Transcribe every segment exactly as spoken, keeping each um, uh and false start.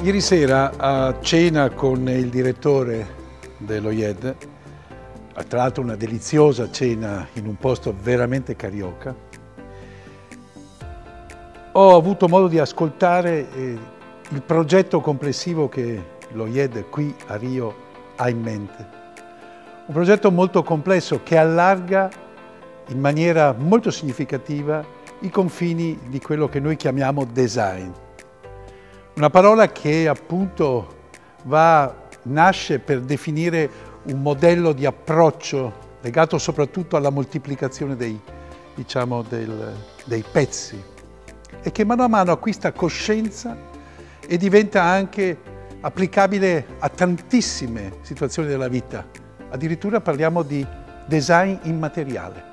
Ieri sera a cena con il direttore dello I E D, tra l'altro una deliziosa cena in un posto veramente carioca, ho avuto modo di ascoltare eh, il progetto complessivo che lo I E D qui a Rio ha in mente. Un progetto molto complesso che allarga in maniera molto significativa i confini di quello che noi chiamiamo design. Una parola che appunto va, nasce per definire un modello di approccio legato soprattutto alla moltiplicazione dei, diciamo, del, dei pezzi e che mano a mano acquista coscienza e diventa anche applicabile a tantissime situazioni della vita. Addirittura parliamo di design immateriale.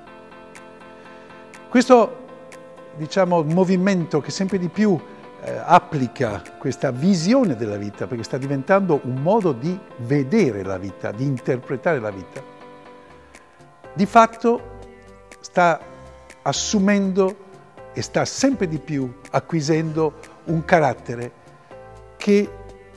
Questo, diciamo, movimento che sempre di più eh, applica questa visione della vita, perché sta diventando un modo di vedere la vita, di interpretare la vita, di fatto sta assumendo e sta sempre di più acquisendo un carattere che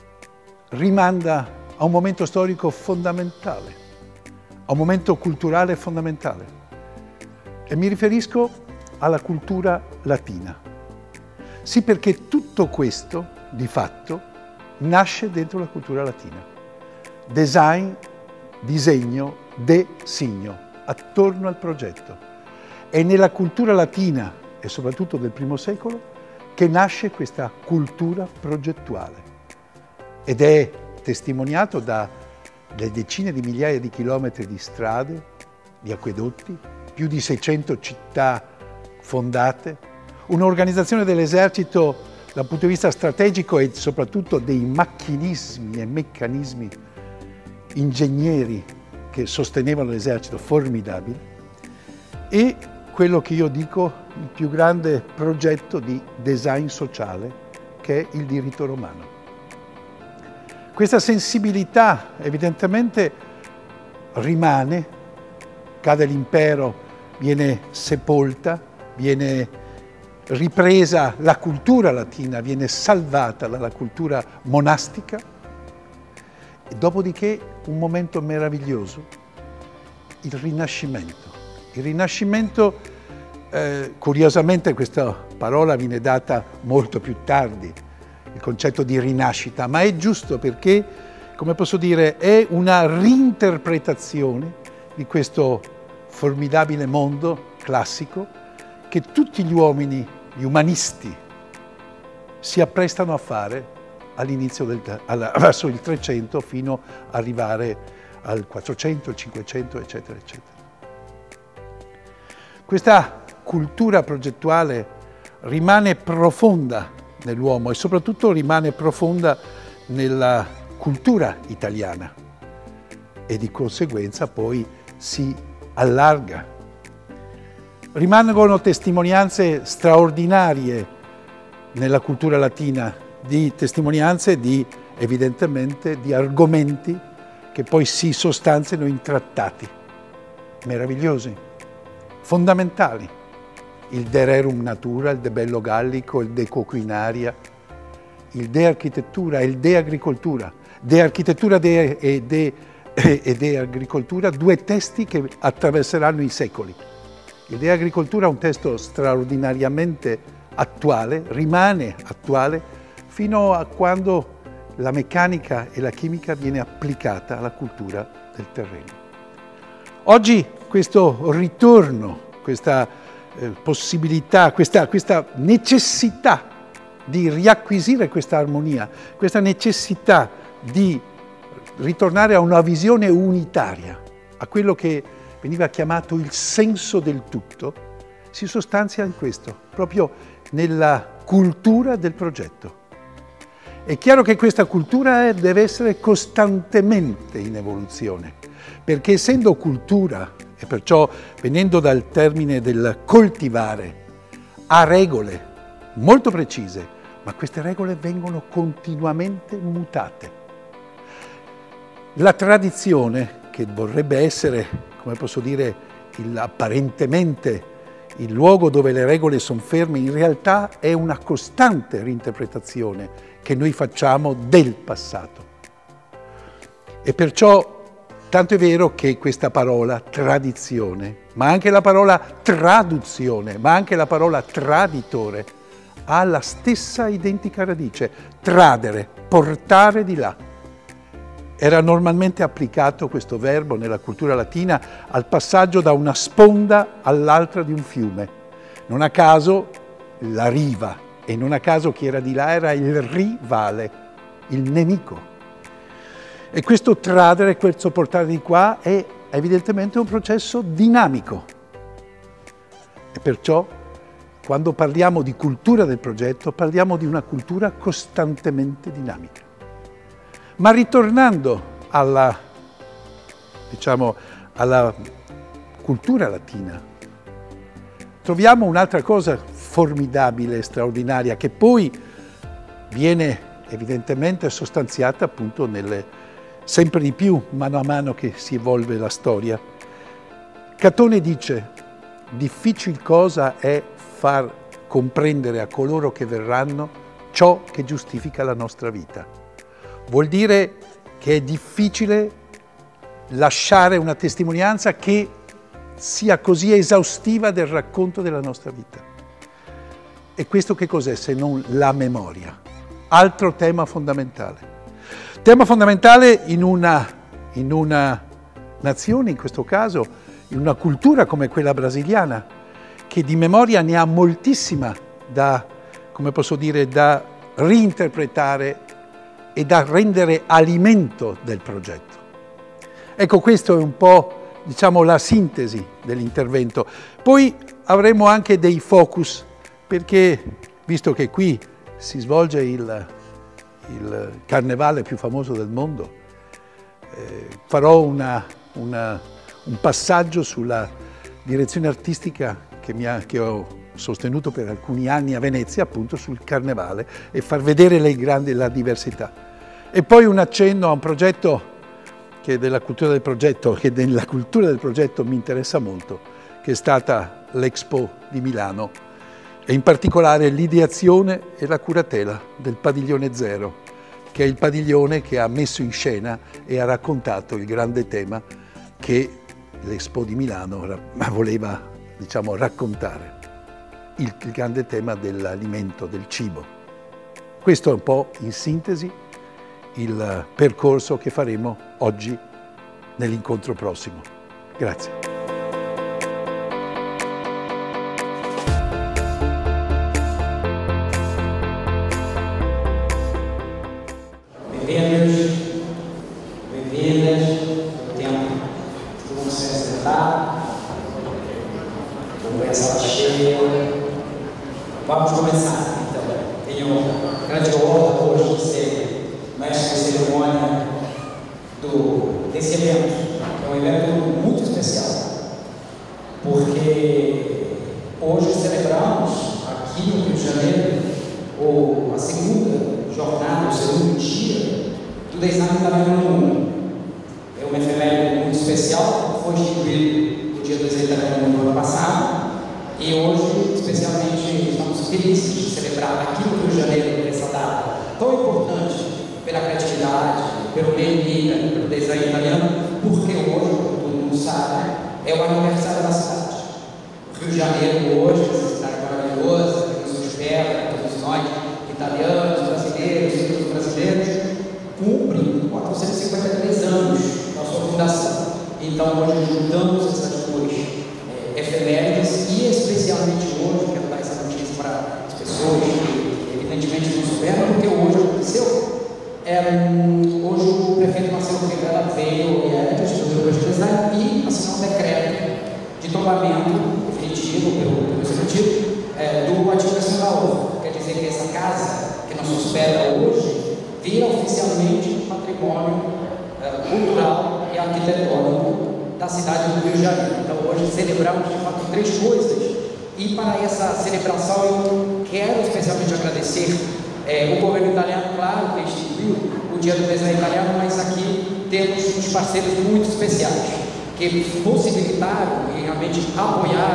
rimanda a un momento storico fondamentale, a un momento culturale fondamentale. E mi riferisco alla cultura latina. Sì, perché tutto questo, di fatto, nasce dentro la cultura latina. Design, disegno, designo, attorno al progetto. È nella cultura latina, e soprattutto del primo secolo, che nasce questa cultura progettuale. Ed è testimoniato dalle decine di migliaia di chilometri di strade, di acquedotti, più di seicento città fondate, un'organizzazione dell'esercito dal punto di vista strategico e soprattutto dei macchinismi e meccanismi ingegneri che sostenevano l'esercito formidabile e quello che io dico il più grande progetto di design sociale che è il diritto romano. Questa sensibilità evidentemente rimane, cade l'impero, viene sepolta, viene ripresa la cultura latina, viene salvata dalla cultura monastica e dopodiché un momento meraviglioso, il Rinascimento. Il Rinascimento, eh, curiosamente questa parola viene data molto più tardi, il concetto di rinascita, ma è giusto perché, come posso dire, è una reinterpretazione di questo formidabile mondo classico che tutti gli uomini, gli umanisti, si apprestano a fare all'inizio del, alla, verso il trecento fino ad arrivare al quattrocento, il cinquecento, eccetera, eccetera. Questa cultura progettuale rimane profonda nell'uomo e soprattutto rimane profonda nella cultura italiana e di conseguenza poi si allarga. Rimangono testimonianze straordinarie nella cultura latina, di testimonianze di, evidentemente, di argomenti che poi si sostanziano in trattati meravigliosi, fondamentali. Il De Rerum Natura, il De Bello Gallico, il De Coquinaria, il De Architettura e il De Agricoltura. De Architettura de, e, de, e De Agricoltura, due testi che attraverseranno i secoli. Il De Agricoltura è un testo straordinariamente attuale, rimane attuale fino a quando la meccanica e la chimica viene applicata alla cultura del terreno. Oggi questo ritorno, questa eh, possibilità, questa, questa necessità di riacquisire questa armonia, questa necessità di ritornare a una visione unitaria, a quello che veniva chiamato il senso del tutto, si sostanzia in questo, proprio nella cultura del progetto. È chiaro che questa cultura deve essere costantemente in evoluzione, perché essendo cultura, e perciò venendo dal termine del coltivare, ha regole molto precise, ma queste regole vengono continuamente mutate. La tradizione, che vorrebbe essere, come posso dire, il, apparentemente il luogo dove le regole sono ferme, in realtà è una costante reinterpretazione che noi facciamo del passato. E perciò tanto è vero che questa parola tradizione, ma anche la parola traduzione, ma anche la parola traditore, ha la stessa identica radice, tradere, portare di là. Era normalmente applicato questo verbo nella cultura latina al passaggio da una sponda all'altra di un fiume. Non a caso la riva, e non a caso chi era di là era il rivale, il nemico. E questo tradere, questo portare di qua è evidentemente un processo dinamico. E perciò, quando parliamo di cultura del progetto, parliamo di una cultura costantemente dinamica. Ma ritornando alla, diciamo, alla cultura latina, troviamo un'altra cosa formidabile e straordinaria che poi viene evidentemente sostanziata appunto nelle sempre di più, mano a mano che si evolve la storia. Catone dice: difficil cosa è far comprendere a coloro che verranno ciò che giustifica la nostra vita. Vuol dire che è difficile lasciare una testimonianza che sia così esaustiva del racconto della nostra vita. E questo che cos'è se non la memoria? Altro tema fondamentale. Tema fondamentale in una, in una nazione, in questo caso, in una cultura come quella brasiliana, che di memoria ne ha moltissima da, come posso dire, da reinterpretare e da rendere alimento del progetto. Ecco, questo è un po', diciamo, la sintesi dell'intervento. Poi avremo anche dei focus, perché, visto che qui si svolge il il carnevale più famoso del mondo, eh, farò una, una, un passaggio sulla direzione artistica che, mi ha, che ho sostenuto per alcuni anni a Venezia, appunto sul carnevale, e far vedere le grandi, la diversità. E poi un accenno a un progetto che della cultura del progetto, che della cultura del progetto mi interessa molto, che è stata l'Expo di Milano, e in particolare l'ideazione e la curatela del Padiglione Zero, che è il padiglione che ha messo in scena e ha raccontato il grande tema che l'Expo di Milano voleva, diciamo, raccontare, il, il grande tema dell'alimento, del cibo. Questo è un po' in sintesi il percorso che faremo oggi nell'incontro prossimo. Grazie. Bem-vindos, bem-vindas, o tempo que vão se sentar, vamos ver a sala cheia. Vamos começar, então. Tenho grande honra hoje de ser mestre de cerimônia do, desse evento, que é um evento muito especial, porque hoje celebramos aqui no Rio de Janeiro o, a segunda jornada, o segundo dia do Design Italiano no Mundo. É um efeméride muito especial, foi instituído no Dia do Design Italiano no ano passado, e hoje, especialmente, estamos felizes de celebrar aqui no Rio de Janeiro essa data tão importante pela criatividade, pelo meio ambiente, pelo design italiano, porque hoje, como todo mundo sabe, é o aniversário da cidade. O Rio de Janeiro hoje, essa cidade maravilhosa, que nos espera, todos nós, italianos, brasileiros e todos brasileiros, cumpre quatrocentos e cinquenta e três anos da sua fundação. Então, hoje juntamos essas duas é, efemérides e, especialmente hoje, quero dar essa notícia para as pessoas que, evidentemente, não souberam, porque hoje aconteceu. É, hoje o prefeito Marcelo Crivella veio é, do Instituto de Design e assinou um decreto de tombamento definitivo pelo, pelo Executivo é, do ativo nacional. Quer dizer que essa casa que nos hospeda hoje vira oficialmente patrimônio é, cultural e arquitetônico da cidade do Rio de Janeiro. Então hoje celebramos de fato três coisas, e para essa celebração eu quero especialmente agradecer é, o governo italiano, claro, que instituiu o Dia do Design Italiano, mas aqui temos uns parceiros muito especiais que possibilitaram e realmente apoiaram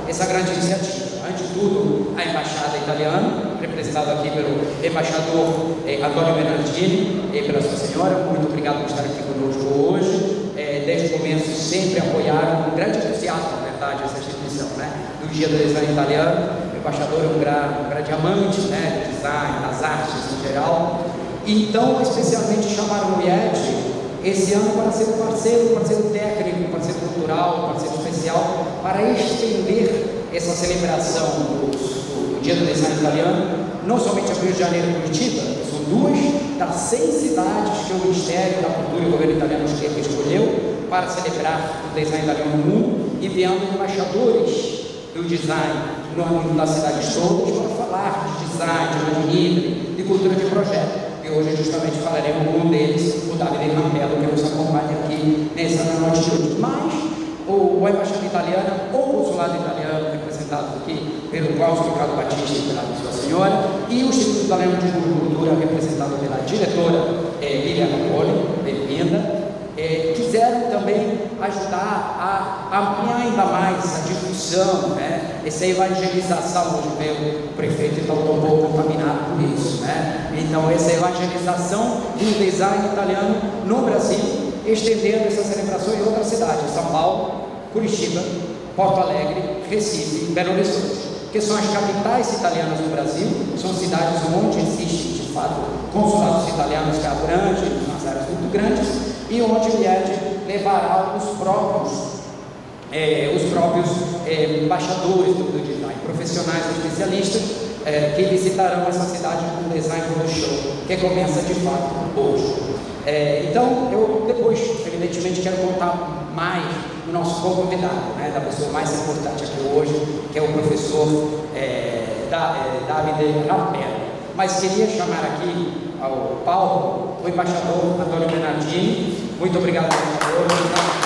essa grande iniciativa. Antes de tudo, a Embaixada Italiana, representada aqui pelo embaixador eh, Antonio Bernardini e pela sua senhora. Muito obrigado por estar aqui conosco hoje. Eh, desde o começo sempre apoiaram com grande entusiasmo, na verdade, essa instituição, né? Do Dia do Design Italiano. O embaixador é um grande, um grande amante, né, do design, das artes em geral. Então, especialmente chamaram o I E D esse ano para ser um parceiro, um parceiro técnico, um parceiro cultural, um parceiro especial, para estender essa celebração do, do Dia do Design Italiano, não somente a Rio de Janeiro e Curitiba, que são duas das seis cidades que o Ministério da Cultura e o governo italiano escolheu para celebrar o design italiano no mundo, enviando embaixadores do design no âmbito das cidades todas para falar de design, de arte livre, de cultura de projeto. E hoje justamente falaremos com um deles, o Davide Campello, que nos acompanha aqui nessa noite de hoje. Mas o, a Embaixada Italiana, ou o Consulado Italiano, representado aqui pelo Claudio Ricardo Battisti e pela sua senhora, e o Instituto Italiano de Cultura, representado pela diretora eh, Liliana Poli, bem-vinda, eh, quiseram também ajudar a ampliar ainda mais a difusão, né, essa evangelização. Hoje veio o prefeito, então estou um pouco contaminado por isso, né? Então, essa evangelização do design italiano no Brasil, estendendo essa celebração em outras cidades, São Paulo, Curitiba, Porto Alegre, Recife, Belo Horizonte, que são as capitais italianas do Brasil, são cidades onde existem, de fato, consulados italianos que abrangem umas áreas muito grandes, e onde o I E D levará os próprios, eh, os próprios eh, embaixadores do, do design, profissionais especialistas, eh, que visitarão essa cidade com o Design Roadshow, que começa de fato hoje. É, então, eu depois, evidentemente, quero contar mais do nosso convidado, né, da pessoa mais importante aqui hoje, que é o professor é, da, é, Davide Campello. Mas queria chamar aqui ao palco o embaixador Antonio Bernardini. Muito obrigado, embaixador.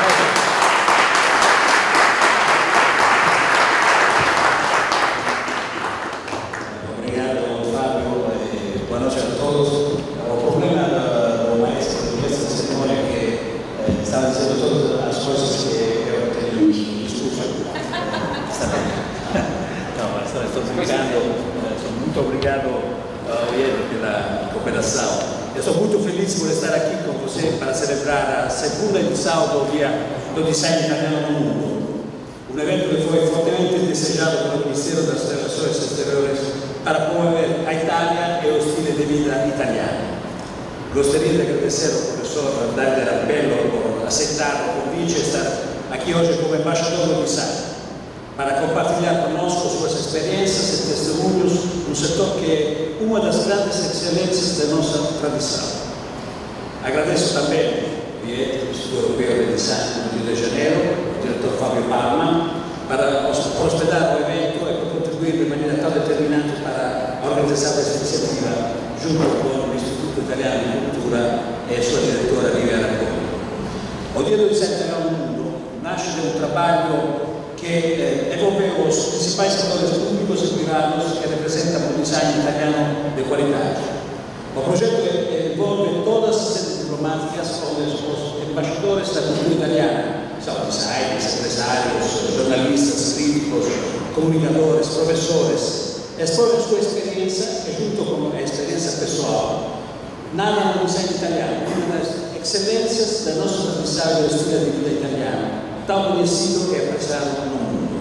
Eu sou muito feliz por estar aqui com você para celebrar a segunda edição do Dia do Design Italiano no Mundo. Um evento que foi fortemente desejado pelo Ministério das Relações Exteriores para promover a Itália e o estilo de vida italiano. Gostaria de agradecer ao professor Davide Campello por aceitar o convite e estar aqui hoje como embaixador do design, para compartilhar conosco suas experiências e testemunhos no setor que é uma das grandes excelências da nossa tradição. Agradeço também o I E D, o Instituto Europeu de Design do Rio de Janeiro, o diretor Fabio Palma, para hospedar o evento e por contribuir de maneira tão determinante para a organização desta iniciativa, junto com o Instituto Italiano de Cultura e a sua diretora Liliana Poli. O Dia do Design Italiano no Mundo nasce de um trabalho que eh, envolveu os principais setores públicos e privados que representam o design italiano de qualidade. O projeto envolve todas as sedes diplomáticas onde os embaixadores da cultura italiana, são designers, empresários, jornalistas, críticos, comunicadores, professores, expõem sua experiência e, junto com a experiência pessoal, nada no design italiano, uma das excelências da nossa tradição e da história de vida italiana, tão conhecido que é apreciado no mundo.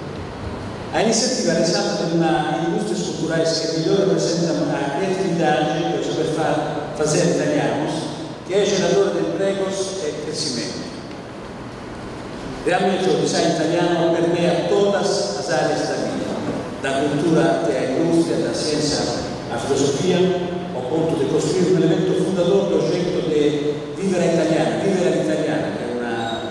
A iniciativa risale de uma indústrias culturais que melhor representam a criatividade e o saber fazer italianos, que é gerador de empregos e crescimento. Realmente o design italiano permeia todas as áreas da vida, da cultura até a indústria, da ciência à filosofia, ao ponto de construir um elemento fundador do jeito de vivere italiana, vivere italiana, que é uma,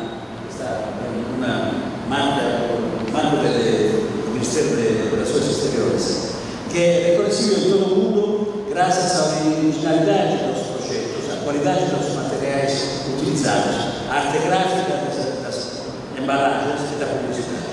uma marca, marca do Ministério de Relações Exteriores, que é reconhecível em todo o mundo graças à originalidade dos projetos, à qualidade dos materiais utilizados, à arte gráfica das, das embalagens e da publicidade.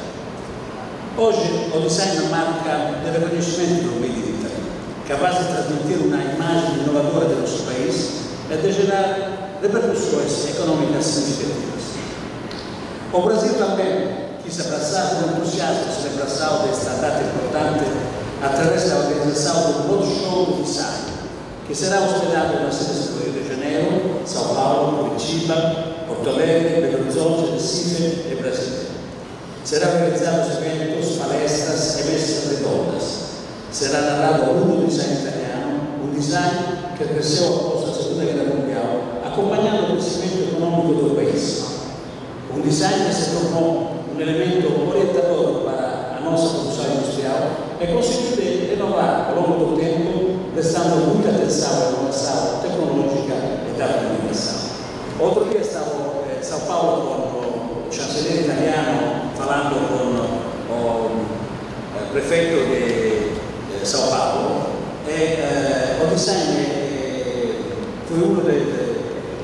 Hoje, o design marca o reconhecimento do Made in Italy, capaz de transmitir uma imagem inovadora do nosso país e de gerar repercussões econômicas significativas. O Brasil também, quis abraçar com entusiasmo a celebração desta data importante através da organização do Roadshow do Design, que será hospedado nas cidades do Rio de Janeiro, São Paulo, Curitiba, Porto Alegre, Belo Horizonte, Recife e Brasília. Serão realizados eventos, palestras e mesas redondas. Será narrado ao mundo do design italiano, um design que cresceu após a Segunda Guerra Mundial, acompanhando o crescimento econômico do país. Um design que se tornou um elemento orientador para a nossa produção industrial e conseguiu renovar ao longo do tempo, prestando muita atenção à inovação tecnológica e da comunicação. Outro dia estava em São Paulo com o chanceler italiano, falando com o prefeito de São Paulo, e eh, o design eh, foi um de, de,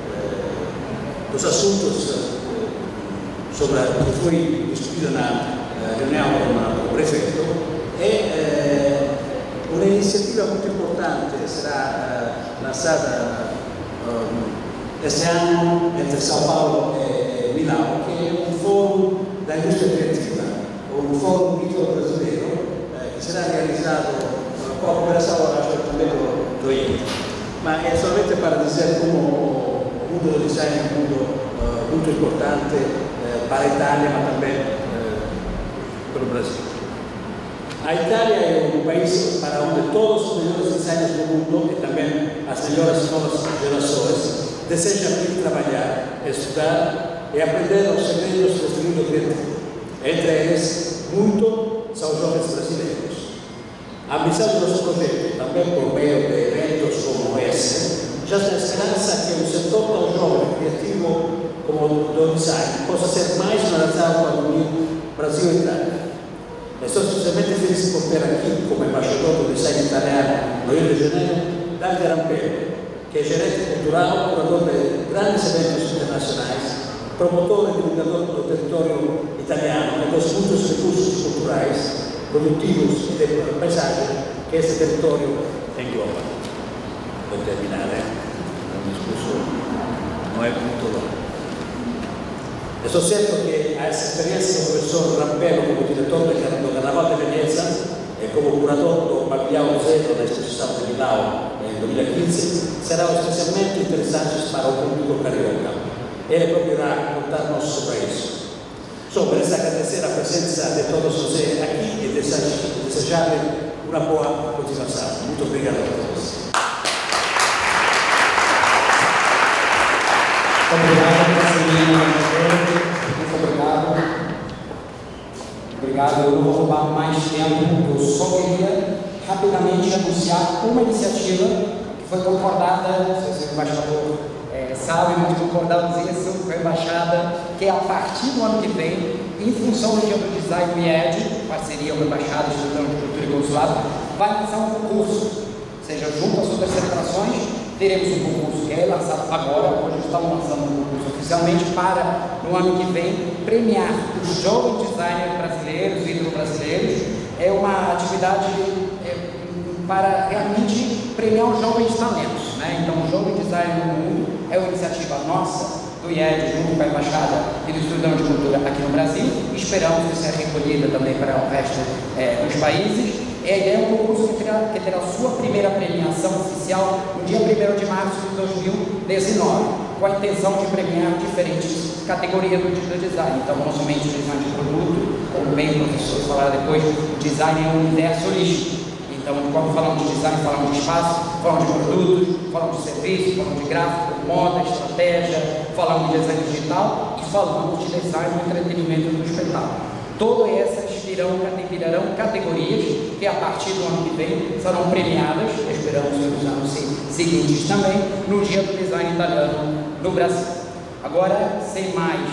dos assuntos eh, sobre que foi discutido na eh, reunião com o prefeito, e eh, uma iniciativa muito importante será eh, lançada eh, este ano entre São Paulo e Milão, que é um fórum da indústria criativa, um fórum brasileiro, que será realizzato com a cooperação também do, do I E. Mas é somente para dizer como o mundo do design é um mundo uh, muito importante uh, para a Itália, mas também uh, para o Brasil. A Itália é um país para onde todos os melhores designers do mundo e também as melhores novas gerações desejam ir trabalhar, estudar e aprender os segredos do mundo criativo. Entre eles, muito são os jovens brasileiros. A ambição do nosso projeto, também por meio de eventos como esse, já tem esperança que um setor tão jovem e criativo como o do design possa ser mais analisado para unir Brasil e Itália. Estou especialmente feliz por ter aqui, como embaixador do design italiano no Rio de Janeiro, Dante Rampello, que é gerente cultural, curador de grandes eventos internacionais, promotor e divulgador do território italiano e dos muitos recursos culturais, produtivos e de paisagem que esse território engloba. Vou terminar, né? O discurso não é muito longo. Estou certo que a essa experiência do professor Rampello como diretor do Carnaval de Veneza e como curador do Pavilhão Zero na exposição de Milão em dois mil e quinze serão especialmente interessantes para o público carioca. Ele próprio irá contar-nos sobre isso. Só para agradecer a presença de todos vocês aqui e desejar-lhe uma boa continuação. Muito obrigado a todos. Obrigado, Marcelino. Muito obrigado. Obrigado. Eu não vou roubar mais tempo. Eu só queria rapidamente anunciar uma iniciativa que foi concordada, o embaixador é, sabe, mas concordamos isso com a embaixada, que é a partir do ano que vem, em função do Dia do Design, o I E D, parceria com a Embaixada, Instituto de Cultura e Consulado, vai lançar um concurso, ou seja, junto às outras celebrações, teremos um concurso que é lançado agora, hoje estamos lançando um concurso oficialmente para, no ano que vem, premiar os jovens designers brasileiros, ídolos brasileiros. É uma atividade é, para realmente premiar os jovens talentos, né? Então, o Jovem Designer no Mundo é uma iniciativa nossa, do I E D, junto com a Embaixada e do Instituto de Cultura aqui no Brasil. Esperamos que seja recolhida também para o resto é, dos países. E a ideia é um concurso que terá, que terá sua primeira premiação oficial no dia primeiro de março de dois mil e dezenove, com a intenção de premiar diferentes categorias do tipo de design. Então, não somente o design de produto, como bem o professor falará depois, o design é um universo holístico. Então, quando falamos de design, falamos de espaço, falamos de produtos, falamos de serviço, falamos de gráfico, moda, estratégia, falamos de design digital e falamos de design do entretenimento do espetáculo. Todas essas virão, virarão categorias que a partir do ano que vem serão premiadas, esperamos que nos anos seguintes também, no Dia do Design Italiano no Brasil. Agora, sem mais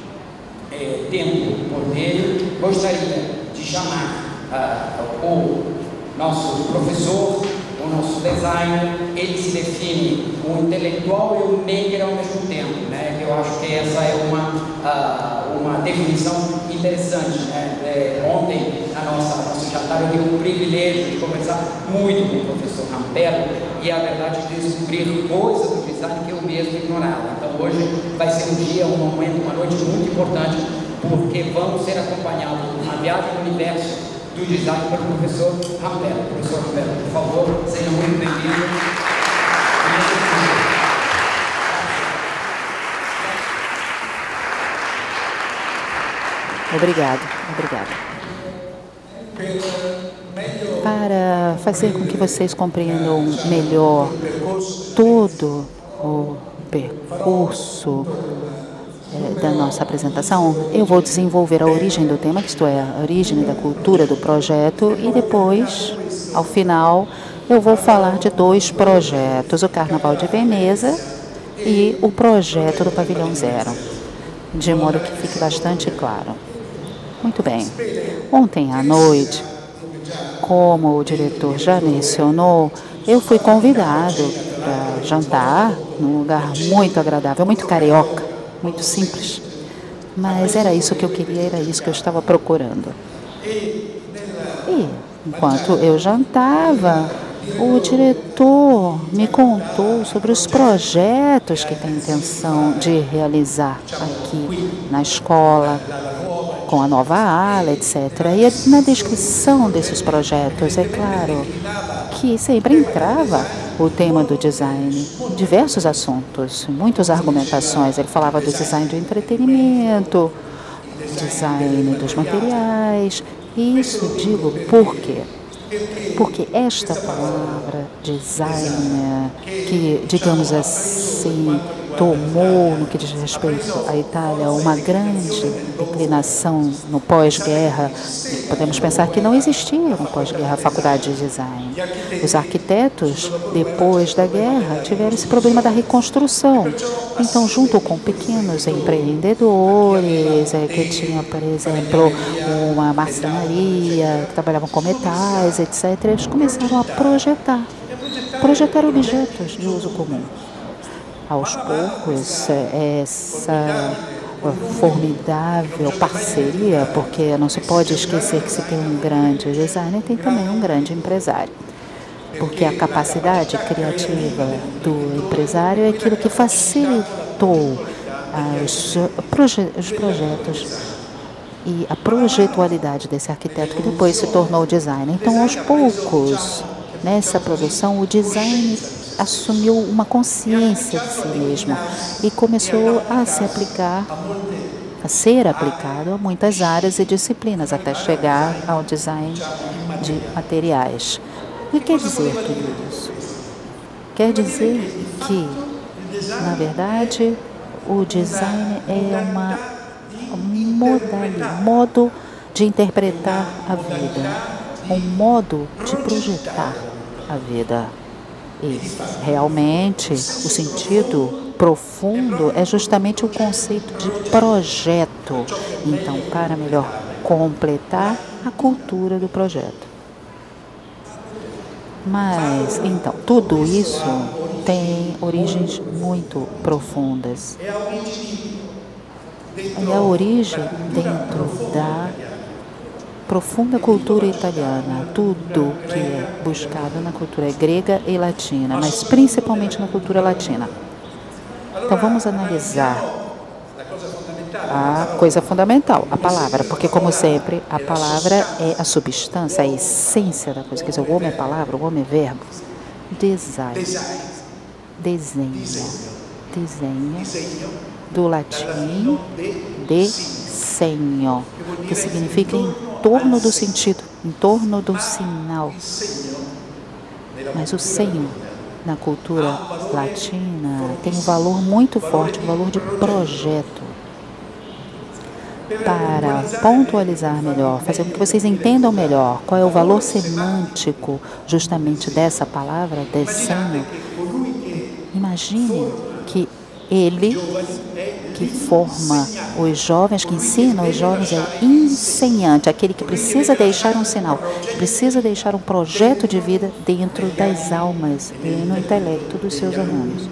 é, tempo por meio, gostaria de chamar uh, o nosso professor, o nosso designer. Ele se define o intelectual e o negro ao mesmo tempo, né? Eu acho que essa é uma, uh, uma definição interessante, né? É, ontem, na nossa, nosso jantar, eu tive o privilégio de conversar muito com o professor Rampello e, a verdade, de descobrir coisas do design que eu mesmo ignorava. Então, hoje vai ser um dia, um momento, uma noite muito importante porque vamos ser acompanhados na viagem no universo do design pelo professor Rampello. Professor Rampello, por favor, seja muito bem-vindo. Obrigado, obrigado. Para fazer com que vocês compreendam melhor todo o percurso eh, da nossa apresentação, eu vou desenvolver a origem do tema, isto é, a origem da cultura do projeto, e depois, ao final, eu vou falar de dois projetos, o Carnaval de Veneza e o projeto do Pavilhão Zero, de modo que fique bastante claro. Muito bem. Ontem à noite, como o diretor já mencionou, eu fui convidado para jantar num lugar muito agradável, muito carioca, muito simples. Mas era isso que eu queria, era isso que eu estava procurando. E, enquanto eu jantava, o diretor me contou sobre os projetos que tem intenção de realizar aqui na escola, com a nova ala, etcétera. E na descrição desses projetos, é claro que sempre entrava o tema do design, diversos assuntos, muitas argumentações. Ele falava do design do entretenimento, design dos materiais. E isso digo por quê? Porque esta palavra design, que, digamos assim, tomou, no que diz respeito à Itália, uma grande declinação no pós-guerra. Podemos pensar que não existia no pós-guerra a faculdade de design. Os arquitetos, depois da guerra, tiveram esse problema da reconstrução. Então, junto com pequenos empreendedores, é, que tinham, por exemplo, uma marcenaria, que trabalhavam com metais, etcétera, eles começaram a projetar, projetar objetos de uso comum. Aos poucos, essa formidável parceria, porque não se pode esquecer que se tem um grande designer, tem também um grande empresário. Porque a capacidade criativa do empresário é aquilo que facilitou as, proje os projetos e a projetualidade desse arquiteto, que depois se tornou designer. Então, aos poucos, nessa produção, o design assumiu uma consciência de si mesmo e começou a se aplicar, a ser aplicado a muitas áreas e disciplinas, até chegar ao design de materiais. O que quer dizer tudo isso? Quer dizer que, na verdade, o design é uma modalidade, modo de interpretar a vida, um modo de projetar a vida. E, realmente, o sentido profundo é justamente o conceito de projeto. Então, para melhor completar a cultura do projeto. Mas, então, tudo isso tem origens muito profundas. E a origem dentro da profunda cultura italiana, tudo que é buscado na cultura grega e latina, mas principalmente na cultura latina. Então vamos analisar a coisa fundamental, a palavra, porque como sempre a palavra é a substância, a essência da coisa. Quer dizer, o homem é palavra, o homem é verbo. Design, desenha, desenha, do latim desenho, que significa em torno do sentido, em torno do sinal. Mas o senho, na cultura latina, tem um valor muito forte, um valor de projeto. Para pontualizar melhor, fazer com que vocês entendam melhor qual é o valor semântico justamente dessa palavra, desenho, imagine que ele que forma os jovens, que ensina os jovens, é o ensinante, aquele que precisa deixar um sinal, que precisa deixar um projeto de vida dentro das almas e no intelecto dos seus alunos.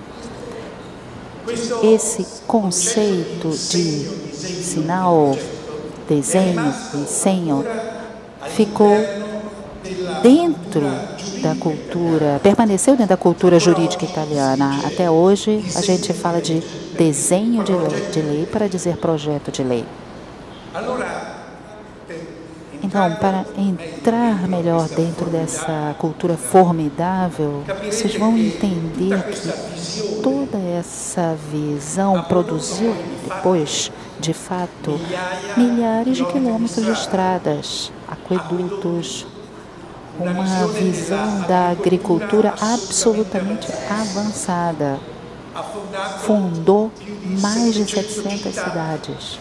Esse conceito de sinal, desenho, ensenho, ficou dentro da cultura, permaneceu dentro da cultura jurídica italiana. Até hoje, a gente fala de desenho de lei, de lei para dizer projeto de lei. Então, para entrar melhor dentro dessa cultura formidável, vocês vão entender que toda essa visão produziu depois, de fato, milhares de quilômetros de estradas, aquedutos, uma visão da agricultura absolutamente avançada. Fundou mais de setecentas cidades.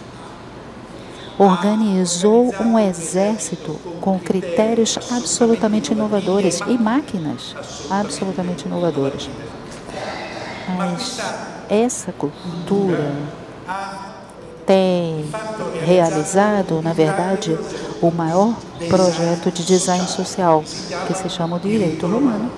Organizou um exército com critérios absolutamente inovadores e máquinas absolutamente inovadoras. Mas essa cultura tem realizado, na verdade, o maior projeto de design social, que se chama o direito romano.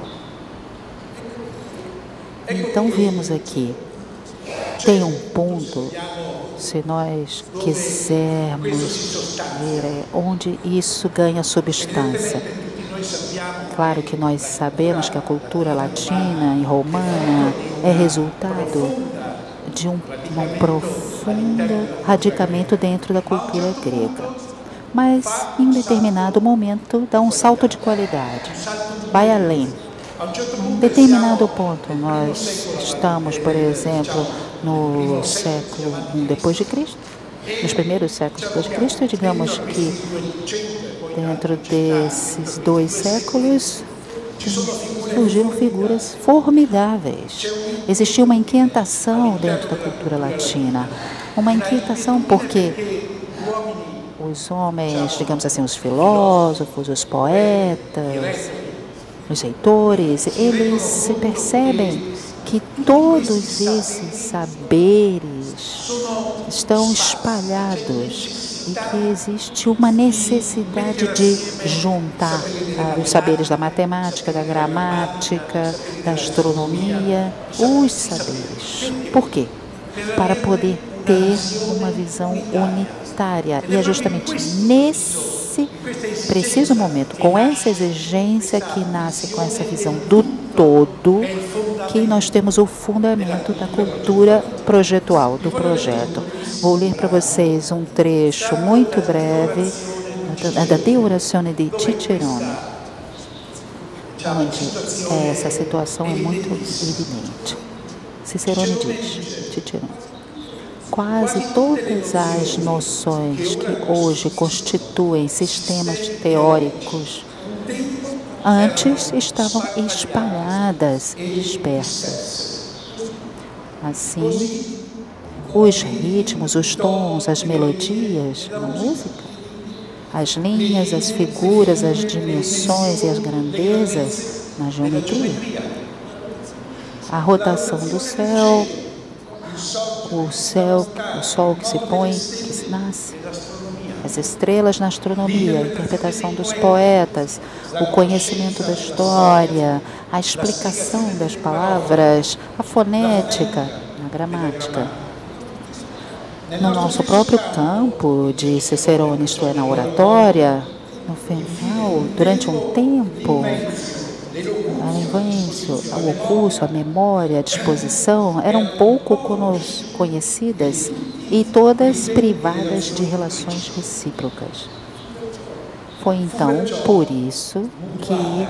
Então, vimos aqui, tem um ponto, se nós quisermos ver é, onde isso ganha substância. Claro que nós sabemos que a cultura latina e romana é resultado de um, um profundo radicamento dentro da cultura grega. Mas, em um determinado momento, dá um salto de qualidade, vai além. Em determinado ponto, nós estamos, por exemplo, no século um depois de Cristo, nos primeiros séculos depois de Cristo, digamos que dentro desses dois séculos surgiram figuras formidáveis. Existia uma inquietação dentro da cultura latina, uma inquietação porque os homens, digamos assim, os filósofos, os poetas, os leitores, eles se percebem que todos esses saberes estão espalhados e que existe uma necessidade de juntar ah, os saberes da matemática, da gramática, da astronomia, os saberes. Por quê? Para poder ter uma visão unitária. E é justamente nesse preciso momento, com essa exigência que nasce com essa visão do todo, que nós temos o fundamento da cultura projetual, do projeto. Vou ler para vocês um trecho muito breve da De Orazione di Cicerone, onde essa situação é muito evidente. Cicerone diz, Cicerone: quase todas as noções que hoje constituem sistemas teóricos antes estavam espalhadas e dispersas. Assim, os ritmos, os tons, as melodias, a música, as linhas, as figuras, as dimensões e as grandezas na geometria, a rotação do céu, o céu, o sol que se põe, que se nasce, as estrelas na astronomia, a interpretação dos poetas, o conhecimento da história, a explicação das palavras, a fonética, a gramática. No nosso próprio campo de Cicerone, isto é, na oratória, no final, durante um tempo, a invêncio, o curso, a memória, a disposição eram pouco conhecidas e todas privadas de relações recíprocas. Foi então por isso que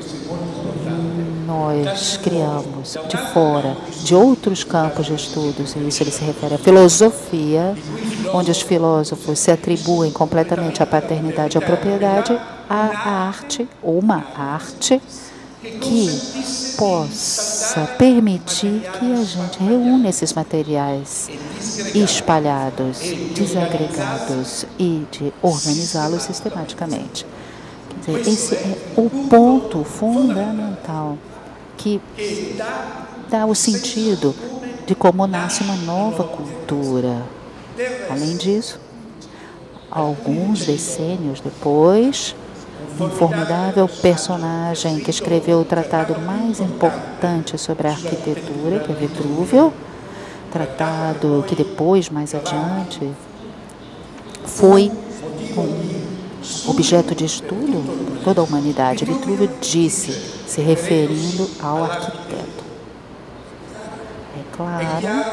nós criamos de fora, de outros campos de estudos, e isso ele se refere à filosofia, onde os filósofos se atribuem completamente a paternidade e a propriedade, a arte, uma arte, que possa permitir que a gente reúna esses materiais espalhados, desagregados e de organizá-los sistematicamente. Quer dizer, esse é o ponto fundamental que dá o sentido de como nasce uma nova cultura. Além disso, alguns decênios depois, um formidável personagem que escreveu o tratado mais importante sobre a arquitetura, que é Vitrúvio, tratado que depois, mais adiante, foi um objeto de estudo por toda a humanidade. Vitrúvio disse, se referindo ao arquiteto: é claro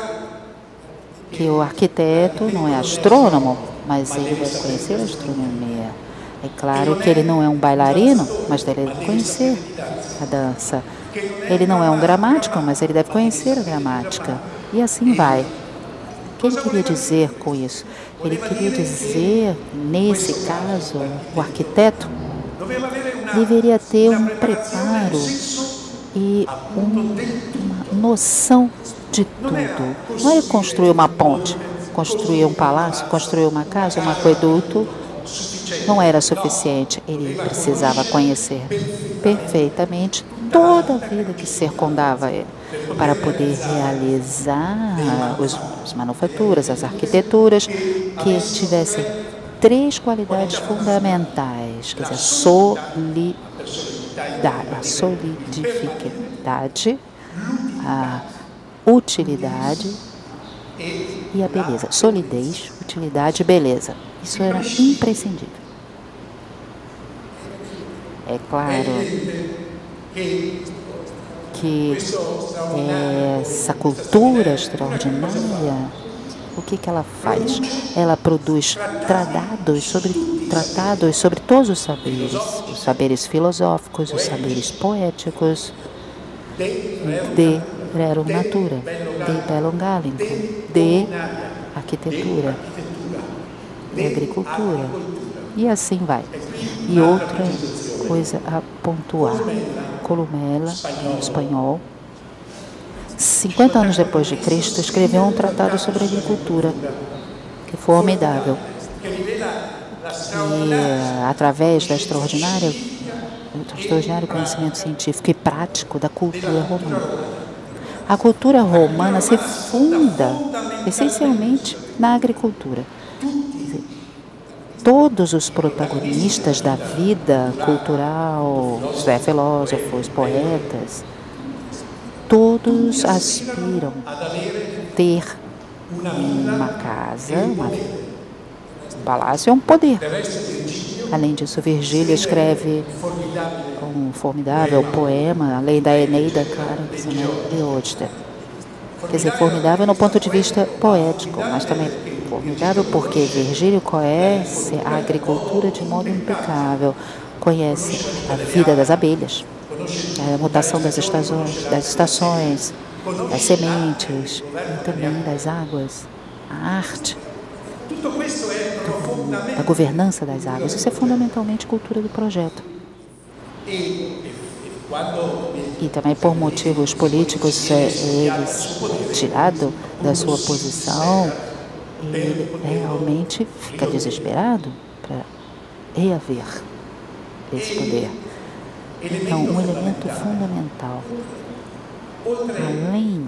que o arquiteto não é astrônomo, mas ele deve conhecer a astronomia. É claro que ele não é um bailarino, mas ele deve conhecer a dança. Ele não é um gramático, mas ele deve conhecer a gramática. E assim vai. O que ele queria dizer com isso? Ele queria dizer, nesse caso, o arquiteto deveria ter um preparo e um, uma noção de tudo. Não é construir uma ponte, construir um palácio, construir uma casa, um aqueduto. Não era suficiente. Ele precisava conhecer perfeitamente toda a vida que circundava ele para poder realizar os, as manufaturas, as arquiteturas que tivessem três qualidades fundamentais, quer dizer, solidariedade, a solidificidade, a utilidade e a beleza. Solidez, utilidade e beleza. Isso era imprescindível. É claro que essa cultura extraordinária, o que, que ela faz? Ela produz tratados sobre, tratados sobre todos os saberes, os saberes filosóficos, os saberes poéticos, de rerum natura, de bellum gallicum, de arquitetura, de agricultura, e assim vai. E outra coisa a pontuar, Columela, em espanhol, cinquenta anos depois de Cristo, escreveu um tratado sobre agricultura, que é formidável. E através da extraordinária, do extraordinário conhecimento científico e prático da cultura romana. A cultura romana se funda essencialmente na agricultura. Todos os protagonistas da vida cultural, os filósofos, poetas, todos aspiram ter uma casa, uma, um palácio é um poder. Além disso, Virgílio escreve um formidável poema, além da Eneida, Clarice e Ouster. Quer dizer, formidável no ponto de vista poético, mas também formidável porque Virgílio conhece a agricultura de modo impecável, conhece a vida das abelhas, a mutação das estações, das, estações, das sementes e também das águas, a arte da governança das águas. Isso é fundamentalmente cultura do projeto. E também por motivos políticos, eles tirado da sua posição, ele realmente fica desesperado para reaver esse poder. Então, um elemento fundamental, além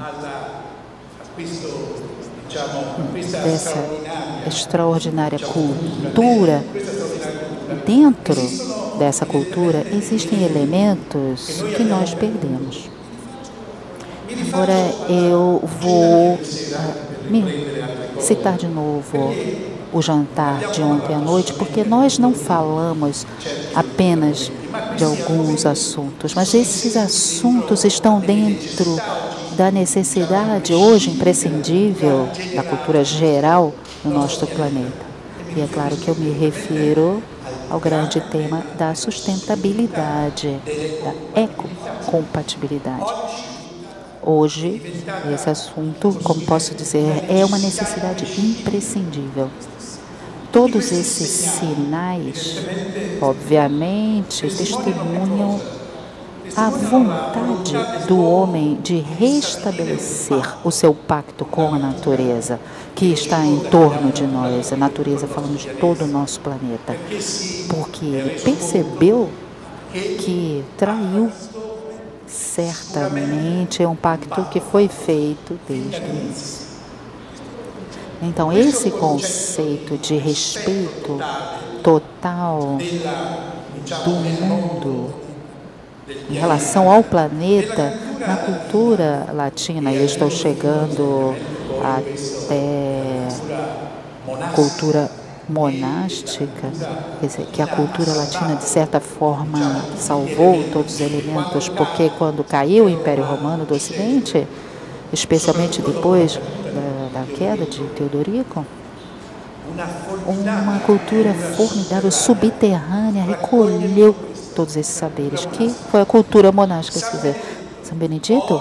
dessa extraordinária cultura, dentro dessa cultura existem elementos que nós perdemos. Agora eu vou uh, me citar de novo o jantar de ontem à noite, porque nós não falamos apenas de alguns assuntos, mas esses assuntos estão dentro da necessidade hoje imprescindível da cultura geral no nosso planeta. E é claro que eu me refiro ao grande tema da sustentabilidade, da ecocompatibilidade. Hoje, esse assunto, como posso dizer, é uma necessidade imprescindível. Todos esses sinais, obviamente, testemunham a vontade do homem de restabelecer o seu pacto com a natureza, que está em torno de nós, a natureza falando de todo o nosso planeta, porque ele percebeu que traiu. Certamente é um pacto que foi feito desde o início. Então, esse conceito de respeito total do mundo em relação ao planeta, na cultura latina, e eu estou chegando até cultura monástica, quer dizer, que a cultura latina, de certa forma, salvou todos os elementos, porque quando caiu o Império Romano do Ocidente, especialmente depois da, da queda de Teodorico, Uma cultura formidável, subterrânea, recolheu todos esses saberes, que foi a cultura monástica, se quiser. São Benedito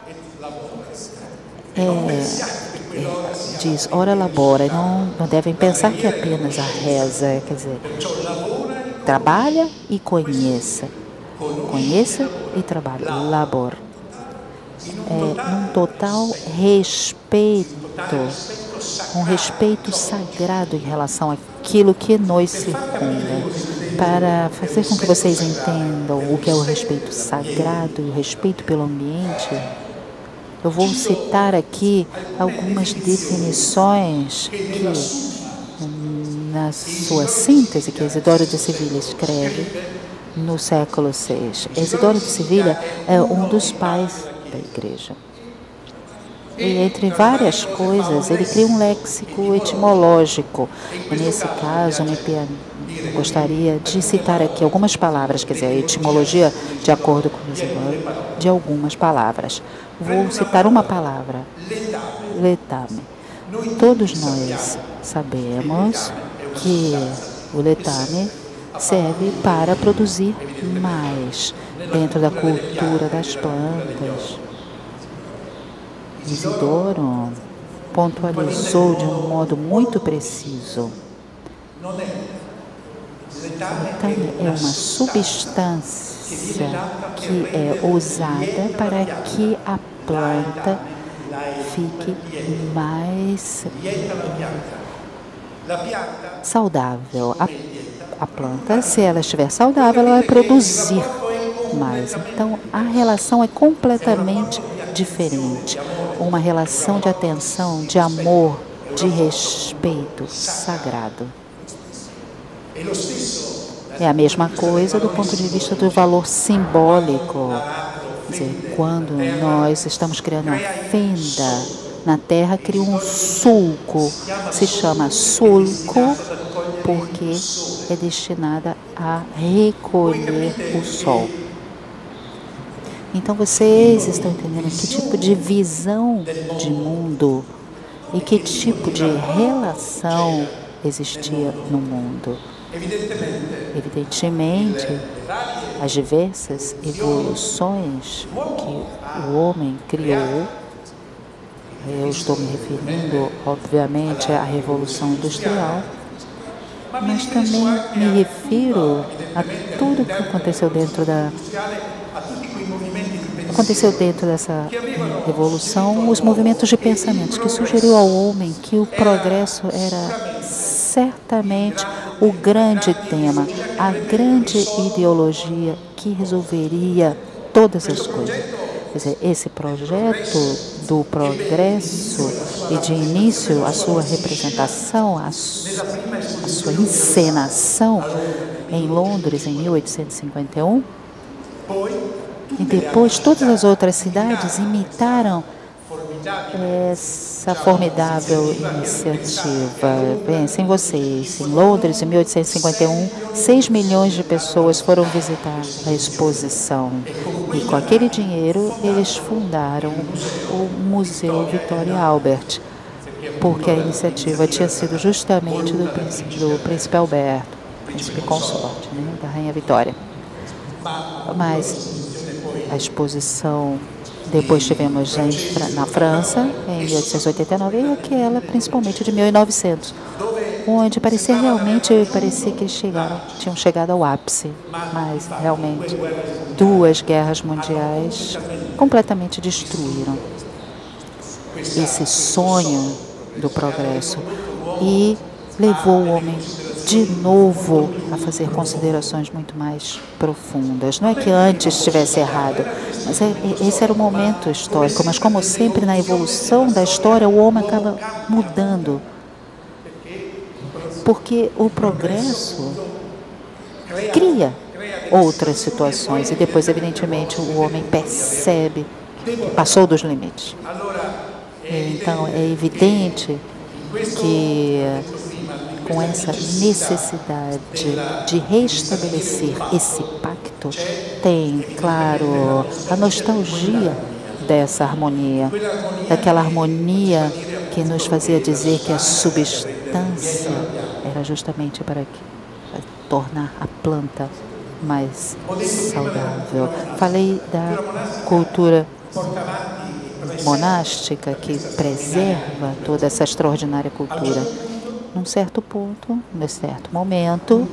é, é, diz, ora labora, e não, não devem pensar que é apenas a reza, quer dizer, trabalha e conheça, conheça e trabalhe, labor. É, um total respeito, um respeito sagrado em relação àquilo que nos circunda. Para fazer com que vocês entendam o que é o respeito sagrado e o respeito pelo ambiente, eu vou citar aqui algumas definições que, na sua síntese, que Isidoro de Sevilha escreve no século seis. Isidoro de Sevilha é um dos pais da Igreja. E, entre várias coisas, ele cria um léxico etimológico. E, nesse caso, me eu gostaria de citar aqui algumas palavras, quer dizer, a etimologia, de acordo com o Isidoro, de algumas palavras. Vou citar uma palavra, letame. Todos nós sabemos que o letame serve para produzir mais dentro da cultura das plantas. Isidoro pontualizou de um modo muito preciso. Letame é uma substância que é usada para que a planta fique mais saudável. A, a planta, se ela estiver saudável, ela vai produzir mais. Então, a relação é completamente diferente. Uma relação de atenção, de amor, de respeito sagrado. É a mesma coisa do ponto de vista do valor simbólico. Quer dizer, quando nós estamos criando uma fenda na terra, cria um sulco. Se chama sulco porque é destinada a recolher o sol. Então, vocês estão entendendo que tipo de visão de mundo e que tipo de relação existia no mundo. Evidentemente, as diversas evoluções que o homem criou, eu estou me referindo, obviamente, à Revolução Industrial, mas também me refiro a tudo que aconteceu dentro da aconteceu dentro dessa revolução, os movimentos de pensamentos que sugeriu ao homem que o progresso era certamente o grande tema, a grande ideologia que resolveria todas as coisas. Quer dizer, esse projeto do progresso e de início a sua representação, a, su a sua encenação em Londres em mil oitocentos e cinquenta e um, e depois todas as outras cidades imitaram essa formidável iniciativa. Pensem vocês, em Londres, em mil oitocentos e cinquenta e um, seis milhões de pessoas foram visitar a exposição. E com aquele dinheiro, eles fundaram o Museu Victoria Albert, porque a iniciativa tinha sido justamente do príncipe, do príncipe Alberto, príncipe consorte, né, da Rainha Vitória. Mas a exposição, depois tivemos já em, na França, em mil oitocentos e oitenta e nove, e aquela principalmente de mil e novecentos, onde parecia realmente, parecia que eles chegaram, tinham chegado ao ápice, mas realmente duas guerras mundiais completamente destruíram esse sonho do progresso e levou o homem de novo a fazer considerações muito mais profundas. Não é que antes estivesse errado, mas é, esse era o momento histórico. Mas, como sempre, na evolução da história, o homem acaba mudando. Porque o progresso cria outras situações e depois, evidentemente, o homem percebe que passou dos limites. Então, é evidente que com essa necessidade de restabelecer esse pacto, tem, claro, a nostalgia dessa harmonia, daquela harmonia que nos fazia dizer que a substância importância era justamente para, que, para tornar a planta mais saudável. Falei da cultura monástica que preserva toda essa extraordinária cultura. Num certo ponto, num certo momento,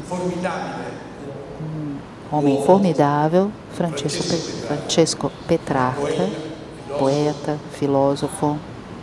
um homem formidável, Francesco, Francesco Petrarca, poeta, filósofo,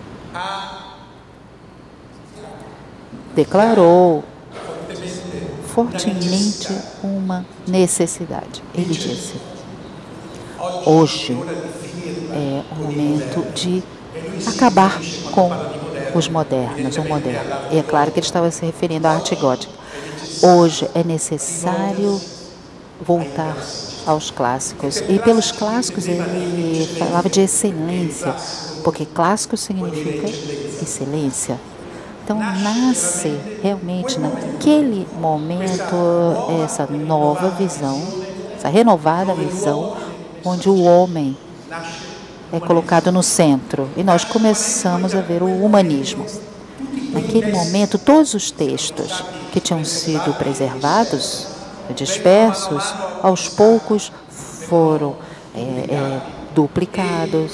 declarou fortemente uma necessidade. Ele disse: hoje é o momento de acabar com os modernos, o moderno. E é claro que ele estava se referindo à arte gótica. Hoje é necessário voltar aos clássicos. E pelos clássicos ele falava de excelência, porque clássico significa excelência. Então nasce realmente naquele momento essa nova visão, essa renovada visão, onde o homem é colocado no centro e nós começamos a ver o humanismo. Naquele momento, todos os textos que tinham sido preservados, dispersos, aos poucos foram é, é, duplicados.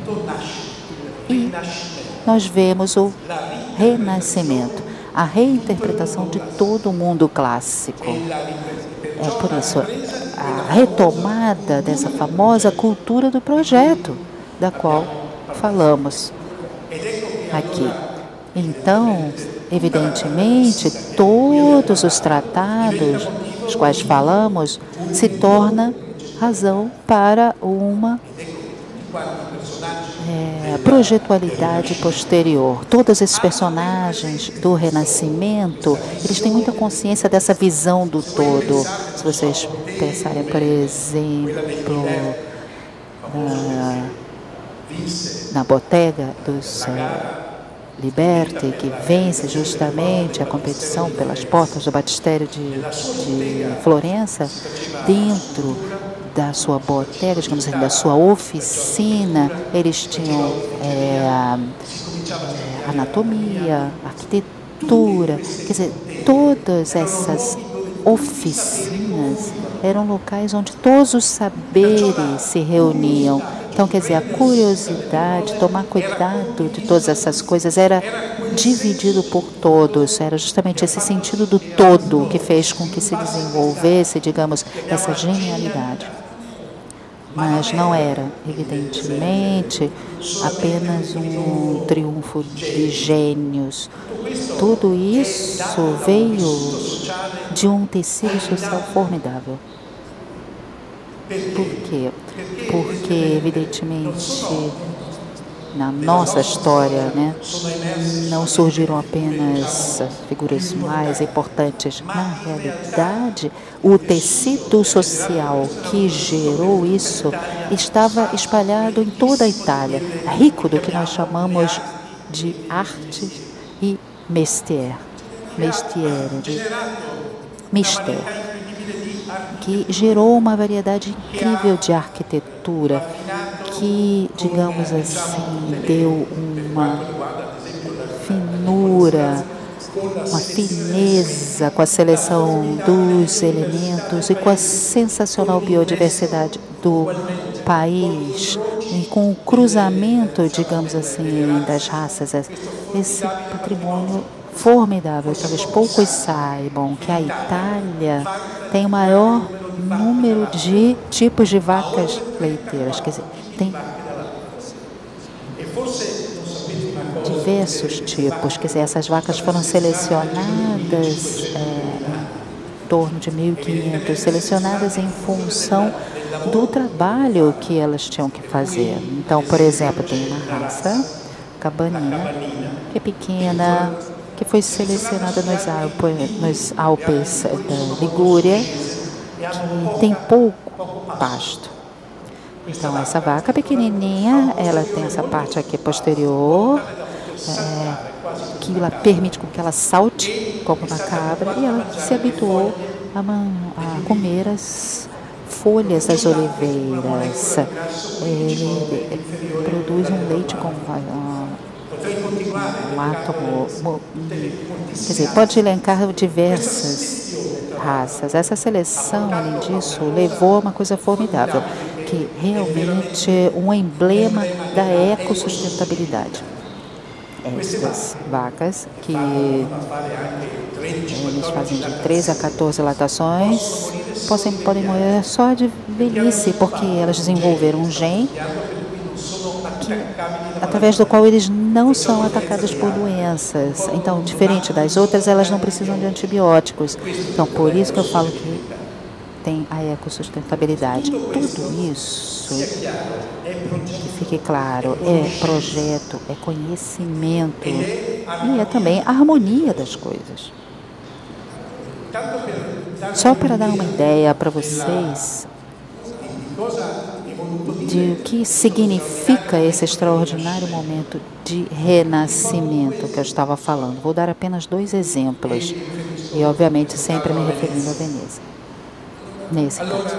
E nós vemos o renascimento, a reinterpretação de todo o mundo clássico. É por isso a retomada dessa famosa cultura do projeto, da qual falamos aqui. Então, evidentemente, todos os tratados dos quais falamos se torna razão para uma é, projetualidade posterior. Todos esses personagens do Renascimento, eles têm muita consciência dessa visão do todo. Se vocês pensarem, por exemplo, na, na Bottega dos uh, Liberti, que vence justamente a competição pelas portas do batistério de, de Florença, dentro da sua botega, digamos assim, da sua oficina, eles tinham é, anatomia, arquitetura, quer dizer, todas essas oficinas eram locais onde todos os saberes se reuniam. Então, quer dizer, a curiosidade, tomar cuidado de todas essas coisas era dividido por todos, era justamente esse sentido do todo que fez com que se desenvolvesse, digamos, essa genialidade. Mas não era, evidentemente, apenas um triunfo de gênios. Tudo isso veio de um tecido social formidável. Por quê? Porque, evidentemente, na nossa história, né, não surgiram apenas figuras mais importantes. Na realidade, o tecido social que gerou isso estava espalhado em toda a Itália, rico do que nós chamamos de arte e mestiere, mestiere, de mistério, que gerou uma variedade incrível de arquitetura, que, digamos assim, deu uma finura, uma fineza com a seleção dos elementos e com a sensacional biodiversidade do país e com o cruzamento, digamos assim, das raças. Esse patrimônio formidável. Talvez poucos saibam que a Itália tem o maior número de tipos de vacas leiteiras. Quer dizer, tem diversos tipos. Quer dizer, essas vacas foram selecionadas é, em torno de mil e quinhentas, selecionadas em função do trabalho que elas tinham que fazer. Então, por exemplo, tem uma raça cabanina, que é pequena, que foi selecionada nos Alpes, nos Alpes da Ligúria, que tem pouco pasto. Então, essa vaca pequenininha, ela tem essa parte aqui posterior, é, que ela permite com que ela salte como uma cabra, e ela se habituou a, a comer as folhas das oliveiras. Ele, ele produz um leite com uma um átomo, quer dizer, pode elencar diversas raças. Essa seleção, além disso, levou a uma coisa formidável, que realmente é um emblema da ecossustentabilidade. Estas vacas, que eles fazem de treze a quatorze latações, podem, podem morrer só de velhice, porque elas desenvolveram um gene que, através do qual eles não são atacadas por doenças. Então, diferente das outras, elas não precisam de antibióticos. Então, por isso que eu falo que tem a ecossustentabilidade. Tudo isso, que fique claro, é projeto, é conhecimento e é também a harmonia das coisas. Só para dar uma ideia para vocês de o que significa esse extraordinário momento de renascimento que eu estava falando. Vou dar apenas dois exemplos e, obviamente, sempre me referindo a Veneza. Nesse caso.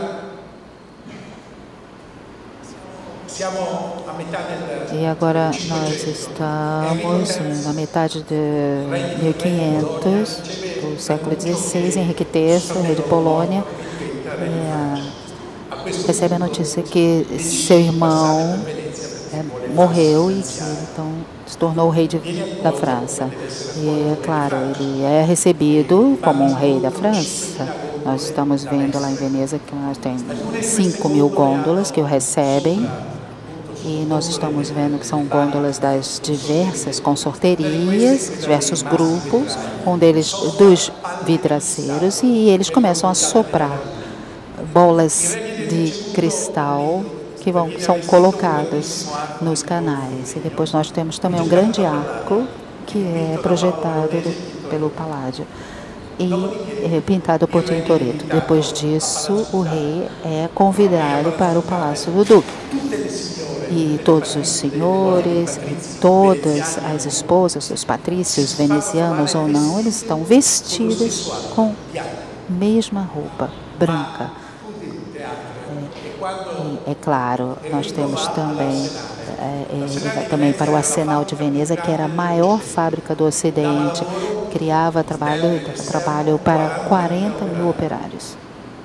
E agora nós estamos na metade de mil e quinhentos, do século dezesseis, Henrique terceiro, rei de Polônia, é, recebe a notícia que seu irmão é, morreu e que ele então se tornou o rei de, da França. E, é claro, ele é recebido como um rei da França. Nós estamos vendo lá em Veneza que nós temos cinco mil gôndolas que o recebem. E nós estamos vendo que são gôndolas das diversas consorterias, diversos grupos, um deles dos vidraceiros, e eles começam a soprar bolas de cristal que vão, são colocadas nos canais. E depois nós temos também um grande arco que é projetado do, pelo Paládio e é pintado por Tintoretto. Depois disso, o rei é convidado para o Palácio do Duque. E todos os senhores e todas as esposas, os patrícios, venezianos ou não, eles estão vestidos com a mesma roupa branca. É, é claro, nós temos também, é, ele vai também para o Arsenal de Veneza, que era a maior fábrica do Ocidente, criava trabalho, trabalho para quarenta mil operários.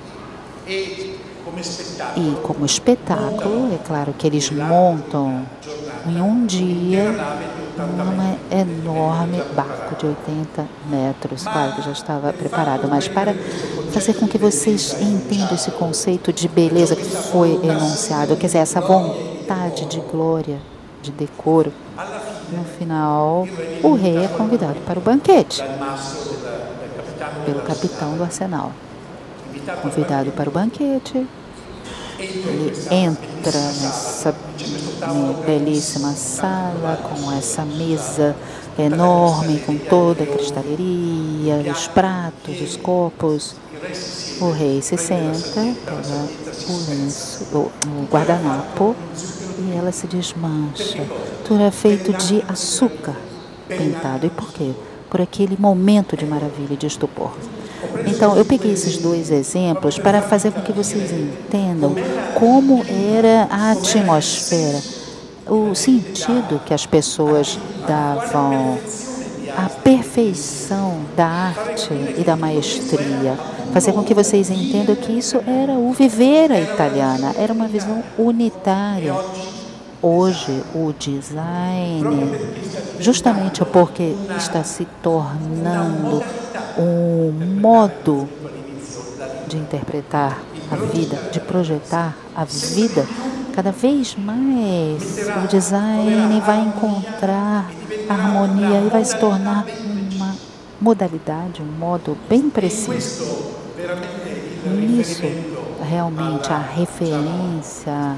E como espetáculo, é claro que eles montam em um dia um enorme barco de oitenta metros. Claro que já estava preparado, mas para fazer com que vocês entendam esse conceito de beleza que foi enunciado, quer dizer, essa vontade de glória, de decoro, no final, o rei é convidado para o banquete pelo capitão do Arsenal. Convidado para o banquete, ele entra nessa belíssima sala com essa mesa enorme, com toda a cristaleria, os pratos, os copos. O rei se senta, pega o lenço, o, o guardanapo, e ela se desmancha. Tudo é feito de açúcar pintado. E por quê? Por aquele momento de maravilha e de estupor. Então, eu peguei esses dois exemplos para fazer com que vocês entendam como era a atmosfera, o sentido que as pessoas davam à perfeição da arte e da maestria. Fazer com que vocês entendam que isso era o viver a italiana, era uma visão unitária. Hoje, o design, justamente porque está se tornando um modo de interpretar a vida, de projetar a vida, cada vez mais o design vai encontrar harmonia e vai se tornar uma modalidade, um modo bem preciso. Nisso, realmente, a referência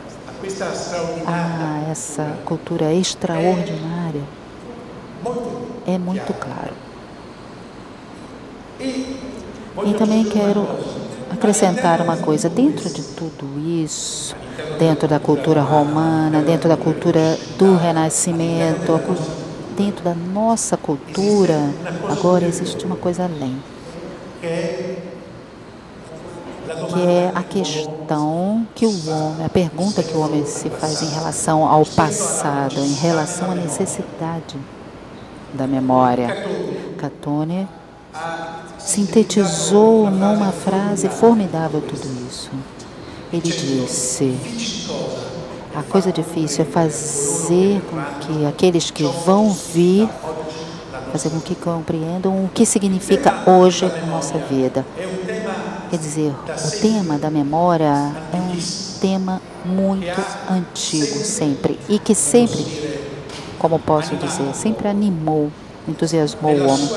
a essa cultura extraordinária é muito claro. E também quero acrescentar uma coisa, dentro de tudo isso, dentro da cultura romana, dentro da cultura do Renascimento, dentro da nossa cultura, agora existe uma coisa além. que é a questão que o homem, a pergunta que o homem se faz em relação ao passado, em relação à necessidade da memória. Catone sintetizou numa frase formidável tudo isso. Ele disse: a coisa difícil é fazer com que aqueles que vão vir, fazer com que compreendam o que significa hoje a nossa vida. Quer dizer, o tema da memória é um tema muito antigo, sempre, e que sempre, como posso dizer, sempre animou, entusiasmou o homem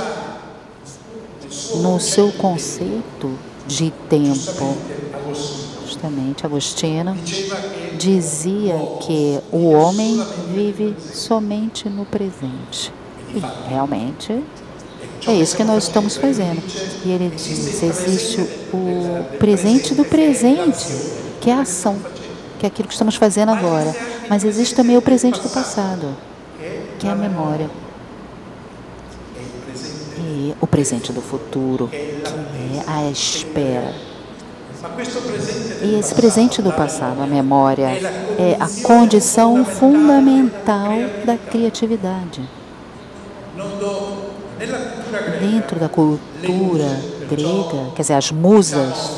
no seu conceito de tempo. Justamente, Agostinho dizia que o homem vive somente no presente. E realmente é isso que nós estamos fazendo. E ele diz: existe o presente do presente, que é a ação, que é aquilo que estamos fazendo agora. Mas existe também o presente do passado, que é a memória. E o presente do futuro, que é a espera. E esse presente do passado, a memória, é a condição fundamental da criatividade. Dentro da cultura grega, quer dizer, as musas,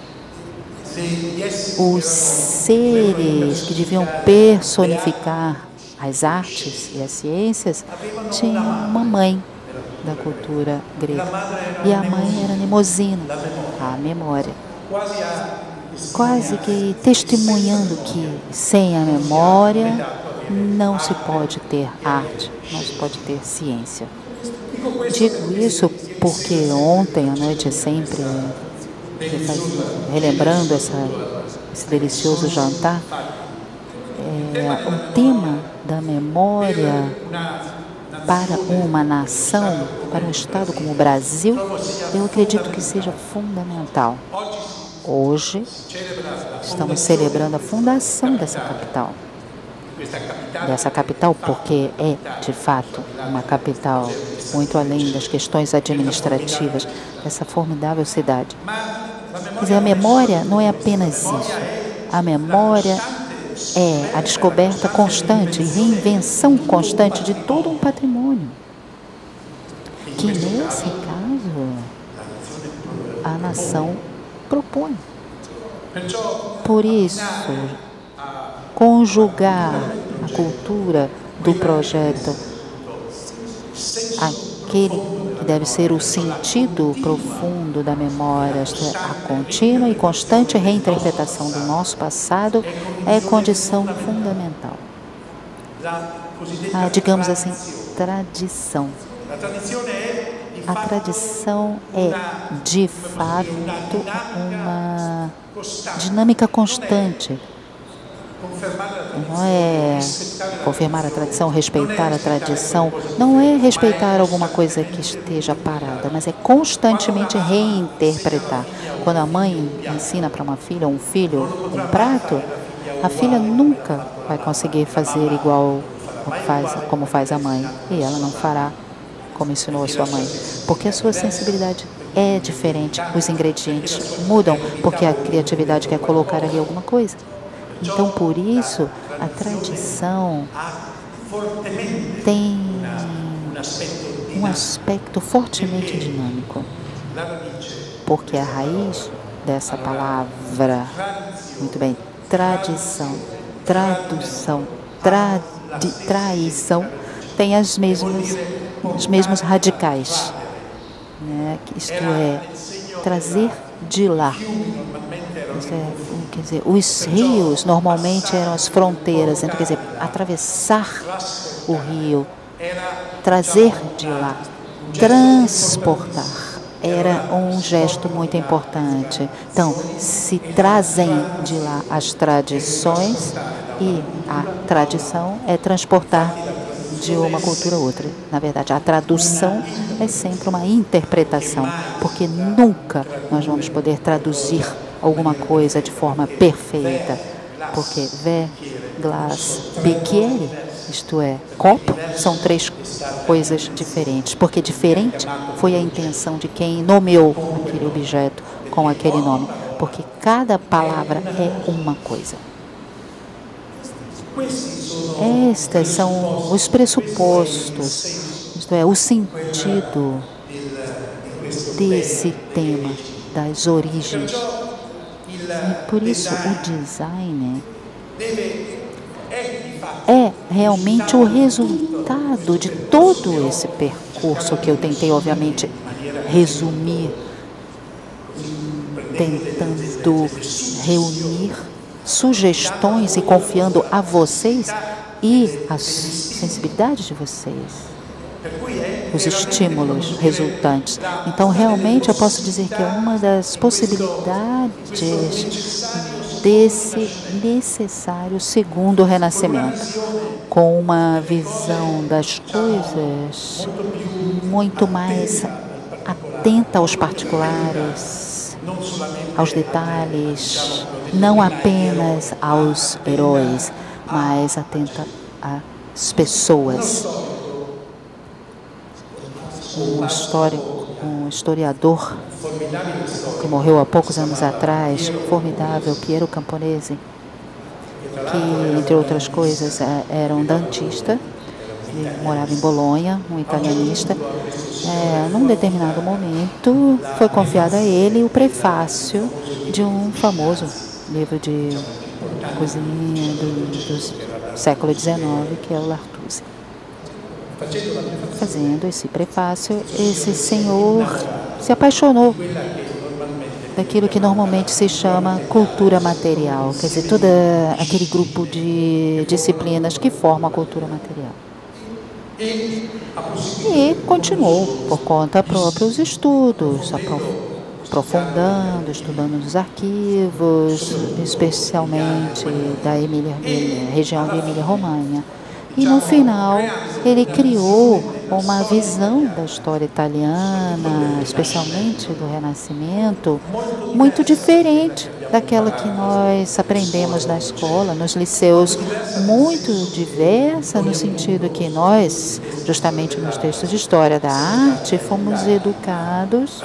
os seres que deviam personificar as artes e as ciências tinham uma mãe da cultura grega. E a mãe era Mnemosina, a memória. Quase que testemunhando que sem a memória não se pode ter arte, não se pode ter ciência. Digo isso porque ontem à noite, sempre relembrando essa, esse delicioso jantar, é, o tema da memória para uma nação, para um estado como o Brasil, eu acredito que seja fundamental. Hoje, estamos celebrando a fundação dessa capital. Dessa capital, porque é, de fato, uma capital muito além das questões administrativas dessa formidável cidade. Quer dizer, a memória não é apenas isso. A memória é a descoberta constante, reinvenção constante de todo um patrimônio. Que, nesse caso, a nação propõe. Por isso, conjugar a cultura do projeto, aquele que deve ser o sentido profundo da memória, a contínua e constante reinterpretação do nosso passado, é condição fundamental. A, digamos assim, tradição. A tradição é, de fato, uma dinâmica constante. Não é confirmar a tradição, respeitar a tradição, não é respeitar alguma coisa que esteja parada, mas é constantemente reinterpretar. Quando a mãe ensina para uma filha ou um filho um prato, a filha nunca vai conseguir fazer igual ao que faz, como faz a mãe, e ela não fará como ensinou a sua mãe, porque a sua sensibilidade é diferente, os ingredientes mudam, porque a criatividade quer colocar ali alguma coisa. Então, por isso, a tradição tem um aspecto fortemente dinâmico, porque a raiz dessa palavra, muito bem, tradição, tradução, tradi, traição, tem as mesmas, os mesmos radicais, né? Isto é, trazer de lá. É, quer dizer, os rios normalmente eram as fronteiras, então, quer dizer, atravessar o rio, trazer de lá, transportar, era um gesto muito importante. Então, se trazem de lá as tradições, e a tradição é transportar de uma cultura a outra. Na verdade, a tradução é sempre uma interpretação, porque nunca nós vamos poder traduzir alguma coisa de forma perfeita, porque ver, glass, bicchiere, isto é, copo, são três coisas diferentes, porque diferente foi a intenção de quem nomeou aquele objeto com aquele nome. porque cada palavra é uma coisa. Estes são os pressupostos, isto é, o sentido desse tema das origens. E por isso o design é realmente o resultado de todo esse percurso que eu tentei, obviamente, resumir, tentando reunir sugestões e confiando a vocês e a sensibilidade de vocês, os estímulos resultantes. Então, realmente, eu posso dizer que é uma das possibilidades desse necessário segundo renascimento, com uma visão das coisas muito mais atenta aos particulares, aos detalhes, não apenas aos heróis, mas atenta às pessoas. Um histórico, um historiador que morreu há poucos anos atrás, formidável, Piero Camponese, que, entre outras coisas, era um dentista, ele morava em Bolonha, um italianista. É, num determinado momento, foi confiado a ele o prefácio de um famoso livro de cozinha do, do século dezenove, que é o L'Artusi. Fazendo esse prefácio, esse senhor se apaixonou daquilo que normalmente se chama cultura material, quer dizer, todo aquele grupo de disciplinas que formam a cultura material. E continuou, por conta própria, os estudos, aprofundando, estudando os arquivos, especialmente da Emília, região de Emília-Romanha. E, no final, ele criou uma visão da história italiana, especialmente do Renascimento, muito diferente daquela que nós aprendemos na escola, nos liceus, muito diversa, no sentido que nós, justamente nos textos de história da arte, fomos educados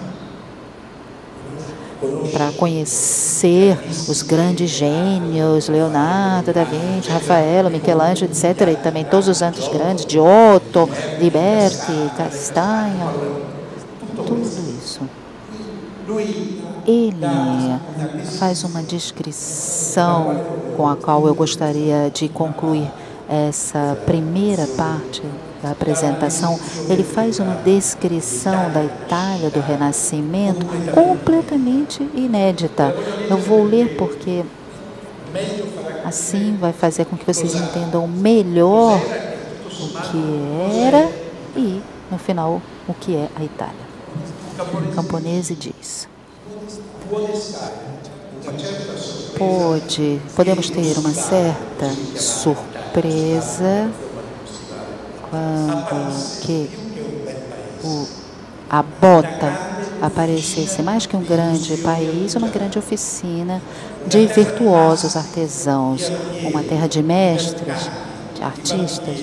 para conhecer os grandes gênios, Leonardo da Vinci, Rafael, Michelangelo, etcétera, e também todos os santos grandes, Giotto, Liberti, Castanho, tudo isso. Ele faz uma descrição com a qual eu gostaria de concluir essa primeira parte da apresentação. Ele faz uma descrição da Itália do Renascimento completamente inédita. Eu vou ler porque assim vai fazer com que vocês entendam melhor o que era e, no final, o que é a Itália. Camponese diz: Pode, podemos ter uma certa surpresa quando que o, a bota aparecesse mais que um grande país, uma grande oficina de virtuosos artesãos, uma terra de mestres, de artistas,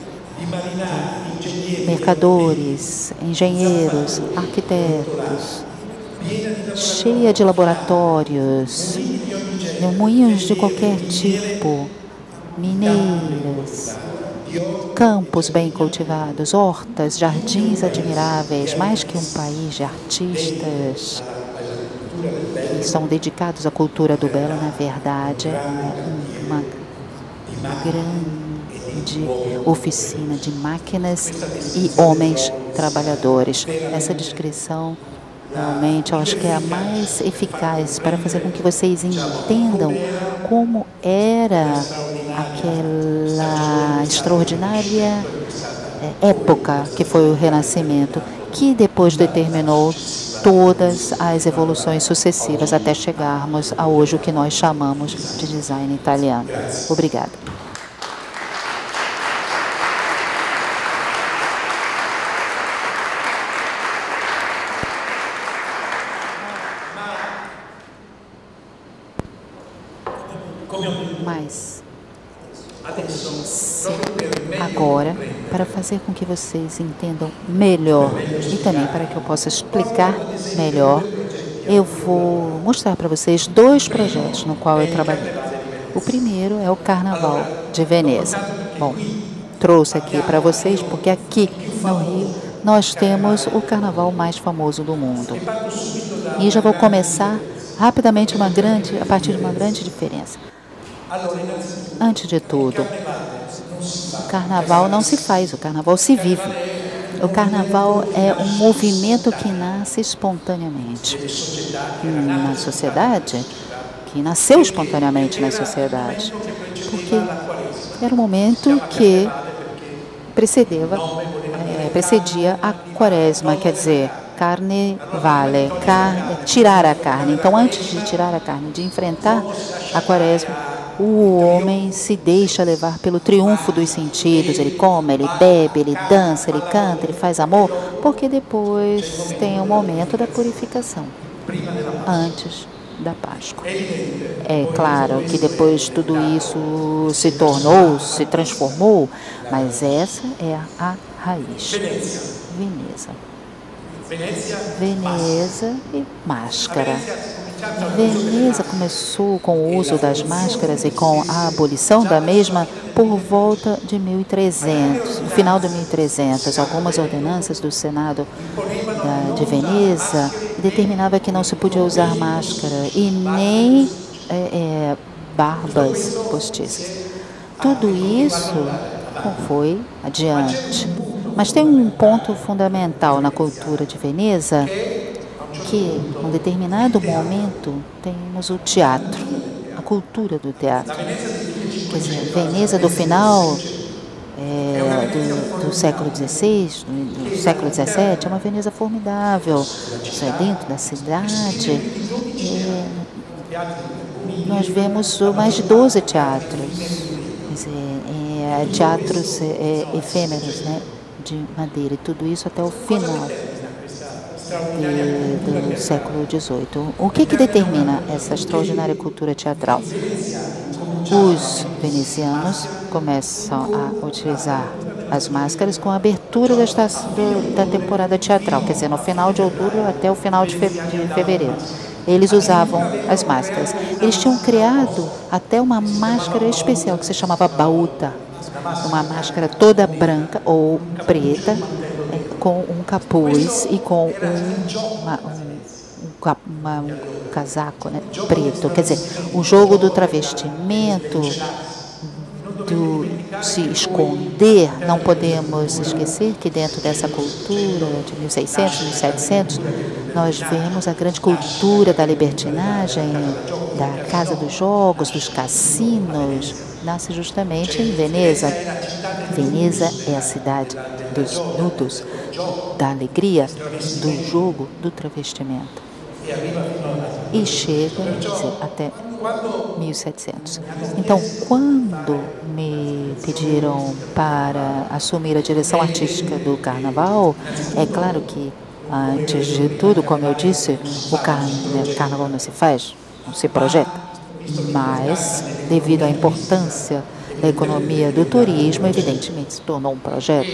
de mercadores, engenheiros, arquitetos, cheia de laboratórios, de moinhos de qualquer tipo, mineiras, campos bem cultivados, hortas, jardins admiráveis, mais que um país de artistas que são dedicados à cultura do belo, na verdade, é uma grande oficina de máquinas e homens trabalhadores. Essa descrição realmente eu acho que é a mais eficaz para fazer com que vocês entendam como era aquela extraordinária época que foi o Renascimento, que depois determinou todas as evoluções sucessivas até chegarmos a hoje o que nós chamamos de design italiano. Obrigada. Mas agora, para fazer com que vocês entendam melhor e também para que eu possa explicar melhor, eu vou mostrar para vocês dois projetos no qual eu trabalhei. O primeiro é o Carnaval de Veneza. Bom, trouxe aqui para vocês porque aqui no Rio nós temos o carnaval mais famoso do mundo. E já vou começar rapidamente uma grande, a partir de uma grande diferença. Antes de tudo, o carnaval não se faz, o carnaval se vive. O carnaval é um movimento que nasce espontaneamente na sociedade, que nasceu espontaneamente na sociedade, porque era um momento que precedeva, é, precedia a quaresma, quer dizer, carne vale, carne, tirar a carne. Então, antes de tirar a carne, de enfrentar a quaresma, o homem se deixa levar pelo triunfo dos sentidos. Ele come, ele bebe, ele dança, ele canta, ele faz amor, porque depois tem o momento da purificação, antes da Páscoa. É claro que depois tudo isso se tornou, se transformou, mas essa é a raiz. Veneza. Veneza e máscara. Veneza começou com o uso das máscaras e com a abolição da mesma por volta de mil e trezentos, no final de mil e trezentos. Algumas ordenanças do Senado da, de Veneza determinava que não se podia usar máscara e nem é, é, barbas postiças. Tudo isso foi adiante. Mas tem um ponto fundamental na cultura de Veneza, que em um determinado momento temos o teatro, a cultura do teatro. Quer dizer, Veneza do final é, do, do século dezesseis, do, do século dezessete, é uma Veneza formidável. Isso é dentro da cidade. É, nós vemos mais de doze teatros, quer dizer, é, teatros é, efêmeros, né, de madeira, e tudo isso até o final de, do século dezoito. O que, que determina essa extraordinária cultura teatral? Os venezianos começam a utilizar as máscaras com a abertura da, estação, do, da temporada teatral, quer dizer, no final de outubro até o final de, fe, de fevereiro. Eles usavam as máscaras. Eles tinham criado até uma máscara especial que se chamava bauta, uma máscara toda branca ou preta, é, com um capuz e com um, uma, um, um, uma, um casaco, né, preto. Quer dizer, o jogo do travestimento, do se esconder. Não podemos esquecer que dentro dessa cultura de mil e seiscentos, mil e setecentos, nós vemos a grande cultura da libertinagem, da casa dos jogos, dos cassinos, nasce justamente em Veneza. Veneza é a cidade dos nudos, da alegria, do jogo, do travestimento. E chega dizer, até mil e setecentos. Então, quando me pediram para assumir a direção artística do carnaval, é claro que, antes de tudo, como eu disse, o carnaval não se faz, não se projeta, mas, devido à importância da economia do turismo, evidentemente se tornou um projeto.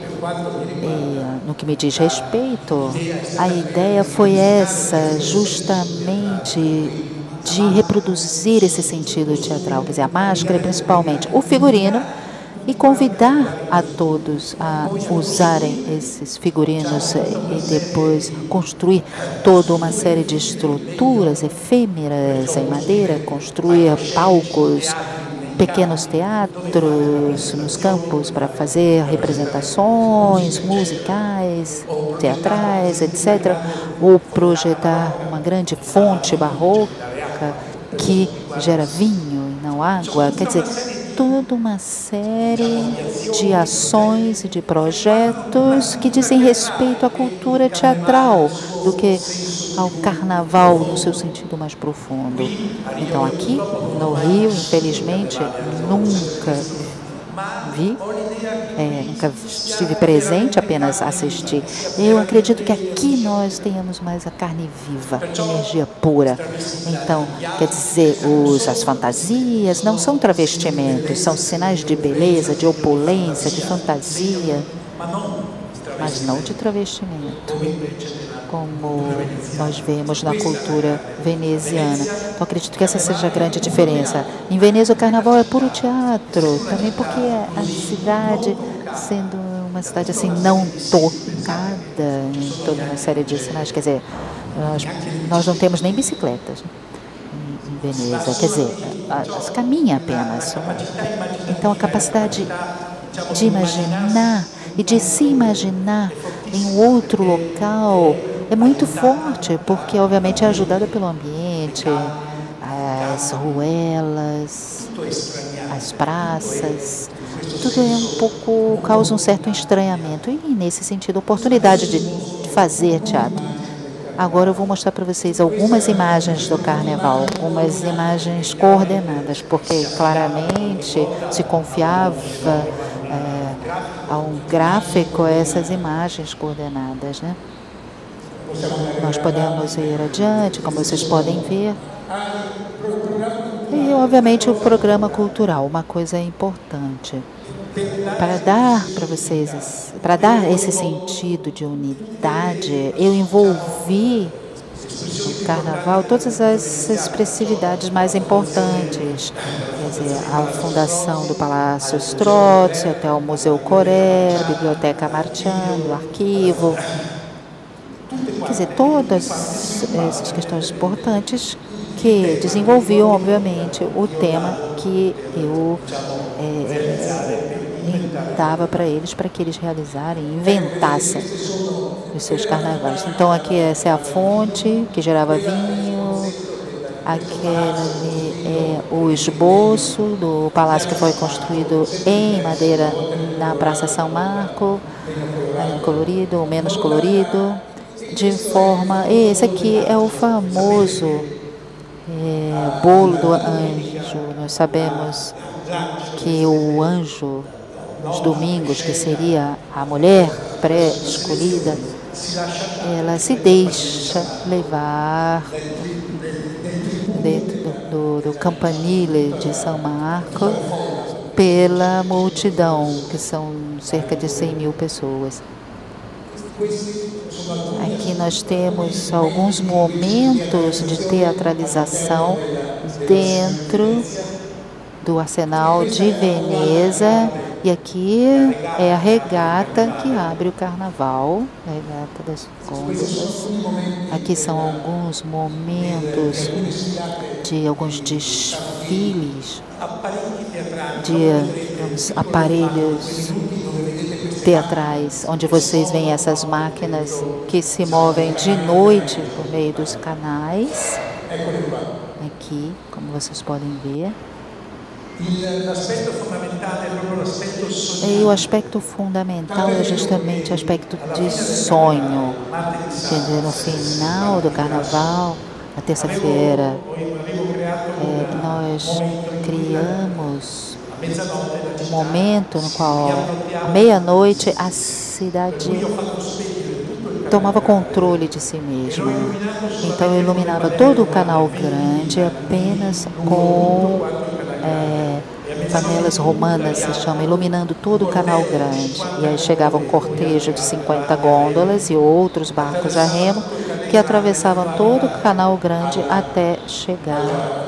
E, no que me diz respeito, a ideia foi essa, justamente de reproduzir esse sentido teatral, quer dizer, a máscara, principalmente o figurino, e convidar a todos a usarem esses figurinos e depois construir toda uma série de estruturas efêmeras em madeira, construir palcos, pequenos teatros nos campos para fazer representações musicais, teatrais, etcétera, ou projetar uma grande fonte barroca que gera vinho e não água. Quer dizer, toda uma série de ações e de projetos que dizem respeito à cultura teatral do que ao carnaval no seu sentido mais profundo. Então, aqui no Rio, infelizmente, nunca vi, é, nunca estive presente, apenas assisti. Eu acredito que aqui nós tenhamos mais a carne viva, energia pura. Então, quer dizer, os, as fantasias não são travestimentos, são sinais de beleza, de opulência, de fantasia, mas não de travestimento. como nós vemos na cultura veneziana. Então, acredito que essa seja a grande diferença. Em Veneza, o carnaval é puro teatro, também porque a cidade, sendo uma cidade assim não tocada em toda uma série de sinais, quer dizer, nós, nós não temos nem bicicletas em, em Veneza, quer dizer, se caminha apenas. Então, a capacidade de imaginar e de se imaginar em um outro local é muito forte, porque obviamente é ajudada pelo ambiente, as ruelas, as praças, tudo é um pouco, causa um certo estranhamento e nesse sentido, oportunidade de, de fazer teatro. Agora eu vou mostrar para vocês algumas imagens do carnaval, algumas imagens coordenadas, porque claramente se confiava é, a um gráfico a essas imagens coordenadas, né? Nós podemos ir adiante, como vocês podem ver. E, obviamente, o programa cultural, uma coisa importante. Para dar para vocês, para dar esse sentido de unidade, eu envolvi no carnaval todas as expressividades mais importantes. Quer dizer, a fundação do Palácio Strozzi, até o Museu Coré, a Biblioteca Marchand, o arquivo. Quer dizer, todas essas questões importantes que desenvolviam, obviamente, o tema que eu é, dava para eles, para que eles realizarem, inventassem os seus carnavais. Então, aqui essa é a fonte que gerava vinho, aquele é o esboço do palácio que foi construído em madeira na Praça São Marco, colorido ou menos colorido, de forma... Esse aqui é o famoso é, bolo do anjo. Nós sabemos que o anjo, nos domingos, que seria a mulher pré-escolhida, ela se deixa levar dentro do, do, do campanile de São Marco pela multidão, que são cerca de cem mil pessoas. Aqui nós temos alguns momentos de teatralização dentro do Arsenal de Veneza. E aqui é a regata que abre o carnaval, a regata das gôndolas. Aqui são alguns momentos de alguns desfiles de digamos, aparelhos teatrais, onde vocês veem essas máquinas que se movem de noite por meio dos canais. Aqui, como vocês podem ver. E o aspecto fundamental é justamente o aspecto de sonho. Quer dizer, no final do carnaval, na terça-feira, é, nós criamos um momento no qual, à meia-noite, a cidade tomava controle de si mesma. Então, eu iluminava todo o Canal Grande apenas com é, panelas romanas, se chama, iluminando todo o Canal Grande. E aí chegava um cortejo de cinquenta gôndolas e outros barcos a remo que atravessavam todo o Canal Grande até chegar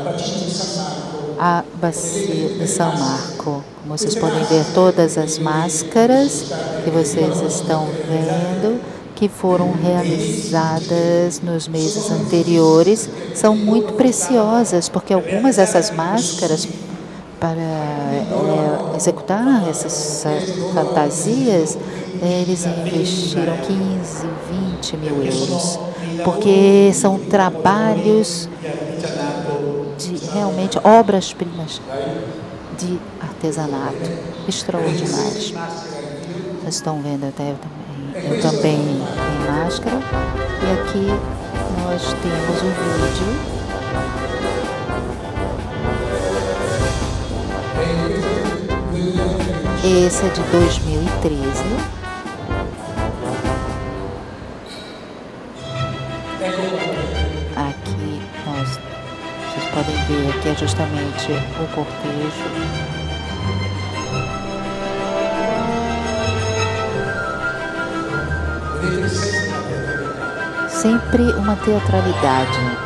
à Bacia de São Marco. Como vocês podem ver, todas as máscaras que vocês estão vendo, que foram realizadas nos meses anteriores, são muito preciosas, porque algumas dessas máscaras, para é, executar essas fantasias, eles investiram quinze, vinte mil euros, porque são trabalhos de realmente obras-primas de artesanato extraordinários. Vocês estão vendo até eu também, eu também em máscara, e aqui nós temos o vídeo. Esse é de dois mil e treze. Aqui nós, vocês podem ver, aqui é justamente o cortejo. sempre uma teatralidade.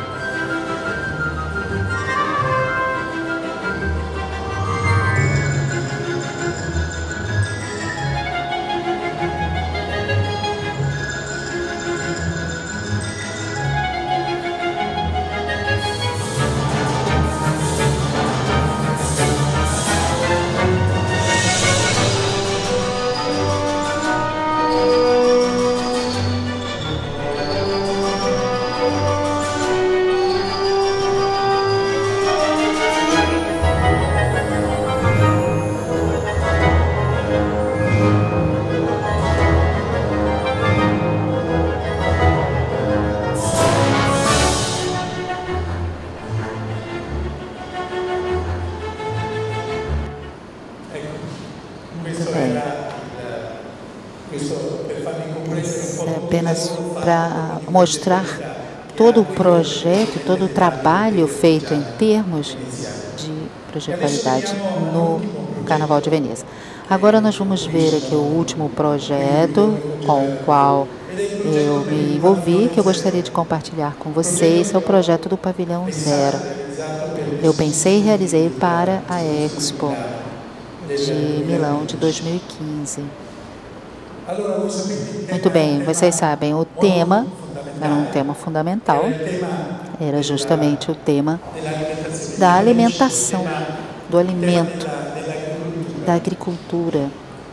Apenas para mostrar todo o projeto, todo o trabalho feito em termos de projetualidade no Carnaval de Veneza. Agora nós vamos ver aqui o último projeto com o qual eu me envolvi, que eu gostaria de compartilhar com vocês, é o projeto do Pavilhão Zero. Eu pensei e realizei para a Expo de Milão de dois mil e quinze. Muito bem, vocês sabem, o tema era um tema fundamental, era justamente o tema da alimentação, do alimento, da agricultura.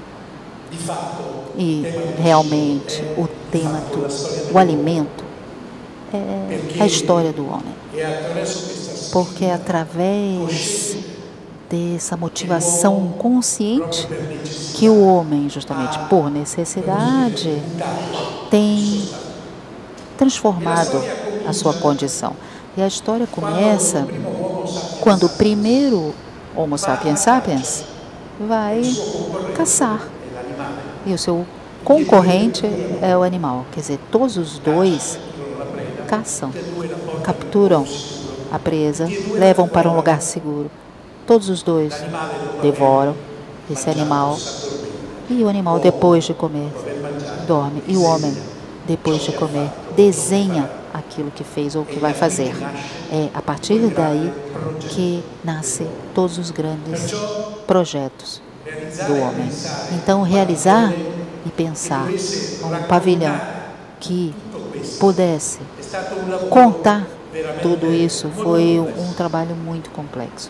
E realmente o tema do o alimento é a história do homem. Porque é através dessa motivação consciente que o homem, justamente por necessidade, tem transformado a sua condição. E a história começa quando o primeiro Homo sapiens sapiens vai caçar e o seu concorrente é o animal. Quer dizer, todos os dois caçam, capturam a presa, levam para um lugar seguro. Todos os dois devoram esse animal e o animal, depois de comer, dorme. E o homem, depois de comer, desenha aquilo que fez ou que vai fazer. É a partir daí que nascem todos os grandes projetos do homem. Então, realizar e pensar um pavilhão que pudesse contar tudo isso foi um trabalho muito complexo.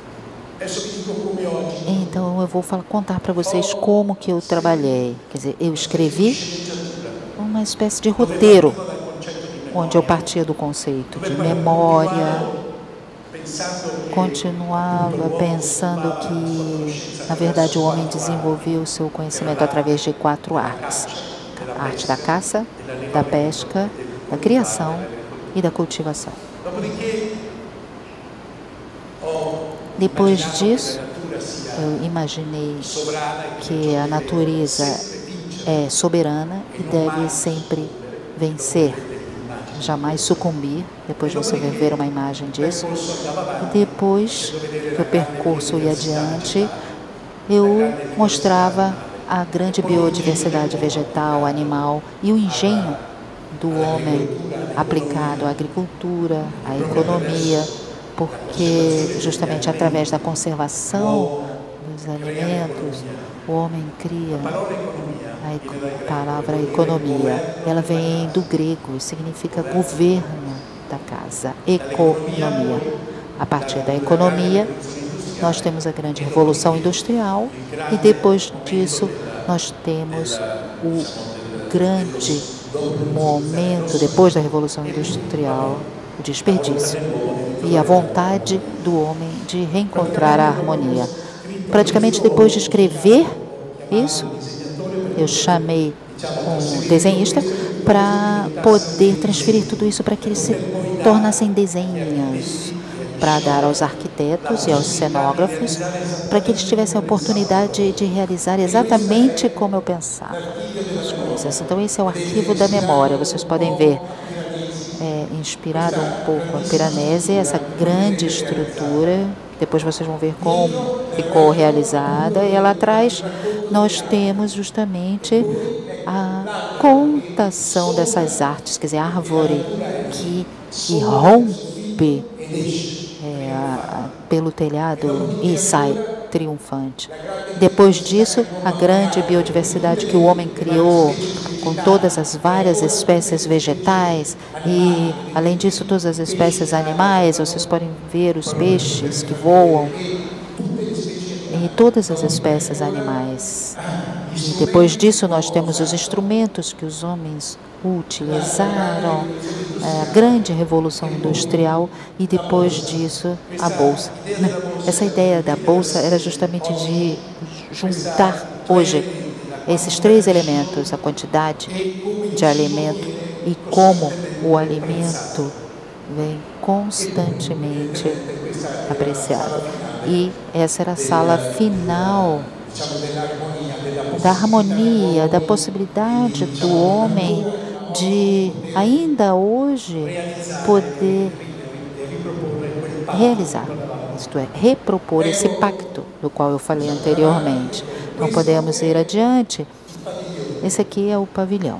Então, eu vou falar, contar para vocês como que eu trabalhei. Quer dizer, eu escrevi uma espécie de roteiro, onde eu partia do conceito de memória, continuava pensando que, na verdade, o homem desenvolveu o seu conhecimento através de quatro artes. A arte da caça, da pesca, da criação e da cultivação. Depois disso, eu imaginei que a natureza é soberana e deve sempre vencer, jamais sucumbir. Depois você vai ver uma imagem disso. E depois que o percurso ia adiante, eu mostrava a grande biodiversidade vegetal, animal e o engenho do homem aplicado à agricultura, à economia, porque justamente através da conservação dos alimentos, o homem cria a palavra economia. Ela vem do grego, significa governo da casa, economia. A partir da economia, nós temos a grande revolução industrial e depois disso nós temos o grande momento, depois da revolução industrial, o desperdício e a vontade do homem de reencontrar a harmonia. Praticamente depois de escrever isso, eu chamei um desenhista para poder transferir tudo isso para que eles se tornassem desenhos, para dar aos arquitetos e aos cenógrafos, para que eles tivessem a oportunidade de realizar exatamente como eu pensava as coisas. Então, esse é o arquivo da memória. Vocês podem ver, é, inspirado um pouco a Piranesi, essa grande estrutura. Depois vocês vão ver como ficou realizada. E lá atrás nós temos justamente a contação dessas artes, quer dizer, a árvore que, que rompe é, a, a, pelo telhado e sai triunfante. Depois disso, a grande biodiversidade que o homem criou, com todas as várias espécies vegetais e, além disso, todas as espécies animais. Vocês podem ver os peixes que voam e todas as espécies animais. E depois disso, nós temos os instrumentos que os homens utilizaram, a grande revolução industrial e, depois disso, a bolsa. Essa ideia da bolsa era justamente de juntar hoje esses três elementos, a quantidade de alimento e como o alimento vem constantemente apreciado. E essa era a sala final da harmonia, da possibilidade do homem de, ainda hoje, poder realizar, isto é, repropor esse pacto do qual eu falei anteriormente. Então, podemos ir adiante. Esse aqui é o pavilhão.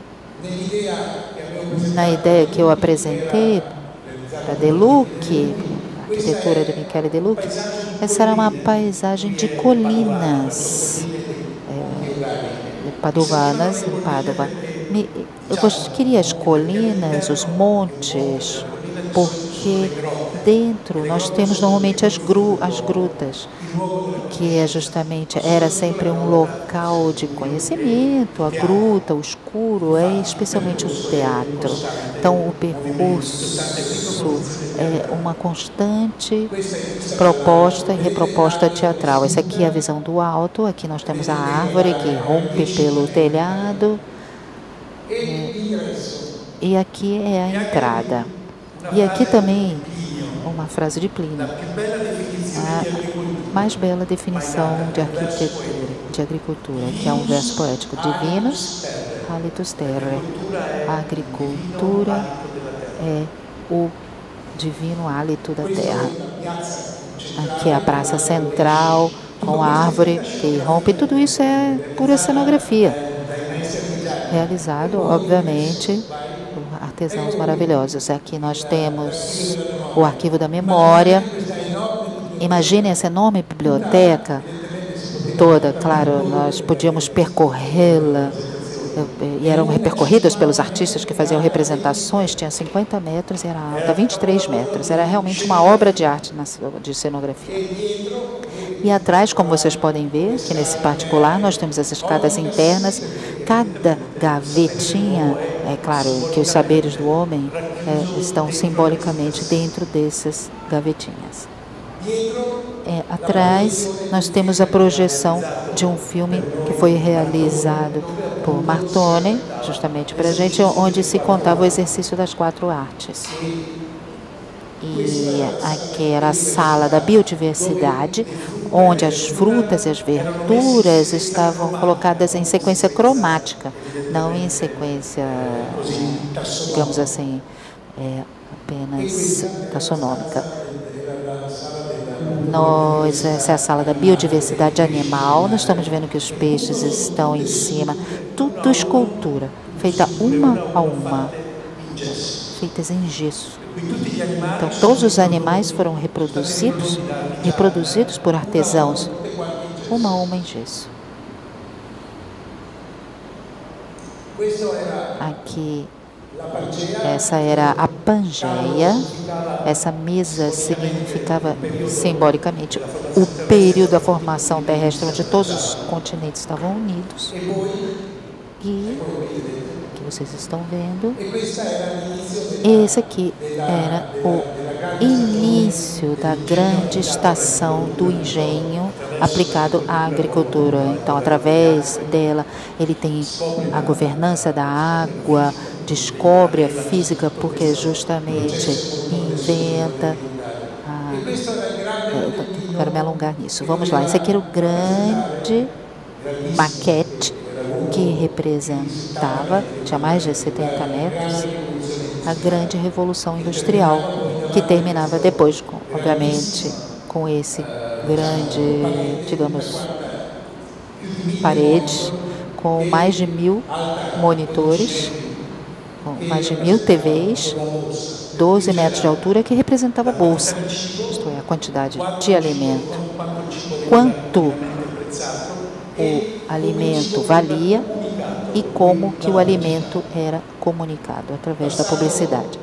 Na ideia que eu apresentei para De Luc, a arquitetura de Michele De Luc, essa era uma paisagem de colinas é, padovanas em Padova. Eu queria as colinas, os montes, porque dentro nós temos normalmente as, gru, as grutas, que é justamente, era sempre um local de conhecimento, a gruta, o escuro, é especialmente o teatro. Então, o percurso é uma constante proposta e reproposta teatral. Essa aqui é a visão do alto, aqui nós temos a árvore que rompe pelo telhado, é, e aqui é a entrada. E aqui também uma frase de Plínio, a mais bela definição de arquitetura, de agricultura, que é um verso poético: Divinus halitus terrae. A agricultura é o divino hálito da terra. Aqui é a praça central, com a árvore que rompe. Tudo isso é pura cenografia, realizado, obviamente, por artesãos maravilhosos. Aqui nós temos o arquivo da memória. Imaginem essa enorme biblioteca toda. Claro, nós podíamos percorrê-la, e eram percorridas pelos artistas que faziam representações. Tinha cinquenta metros e era alta vinte e três metros. Era realmente uma obra de arte de cenografia. E atrás, como vocês podem ver, que nesse particular nós temos as escadas internas. Cada gavetinha, é claro que os saberes do homem é, estão simbolicamente dentro dessas gavetinhas. É, atrás, nós temos a projeção de um filme que foi realizado por Martone, justamente para a gente, onde se contava o exercício das quatro artes. E aqui era a sala da biodiversidade, onde as frutas e as verduras estavam colocadas em sequência cromática, não em sequência, digamos assim, é, apenas taxonômica. Nós, essa é a sala da biodiversidade animal. Nós estamos vendo que os peixes estão em cima. Tudo escultura, feita uma a uma, feitas em gesso. Então, todos os animais foram reproduzidos, reproduzidos por artesãos, uma a uma em gesso. Aqui, essa era a Pangeia. Essa mesa significava simbolicamente o período da formação terrestre, onde todos os continentes estavam unidos. E que vocês estão vendo, esse aqui era o início da grande estação do engenho aplicado à agricultura. Então, através dela, ele tem a governança da água, descobre a física, porque justamente inventa a... É, quero me alongar nisso. Vamos lá, esse aqui era o grande maquete que representava, tinha mais de setenta metros, a grande revolução industrial, que terminava depois, com, obviamente, com esse grande, digamos, parede, com mais de mil monitores, com mais de mil T Vs, doze metros de altura, que representava a bolsa, isto é, a quantidade de alimento, quanto o alimento valia e como que o alimento era comunicado através da publicidade.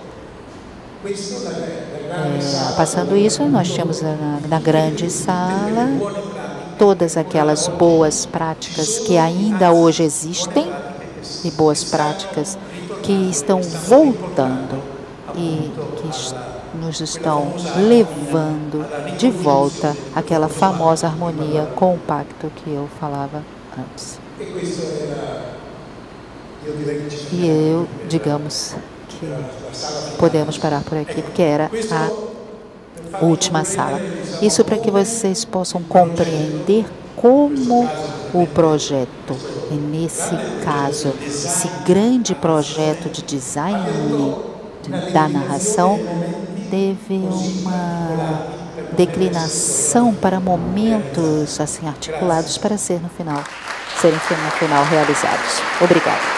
É, passando isso, nós tínhamos na, na grande sala todas aquelas boas práticas que ainda hoje existem e boas práticas que estão voltando e que nos estão levando de volta àquela famosa harmonia com o pacto que eu falava antes. E eu, digamos que podemos parar por aqui, porque era a última sala. Isso para que vocês possam compreender como o projeto, e nesse caso, esse grande projeto de design da narração, teve uma declinação para momentos assim articulados para ser no final, serem no final realizados. Obrigada.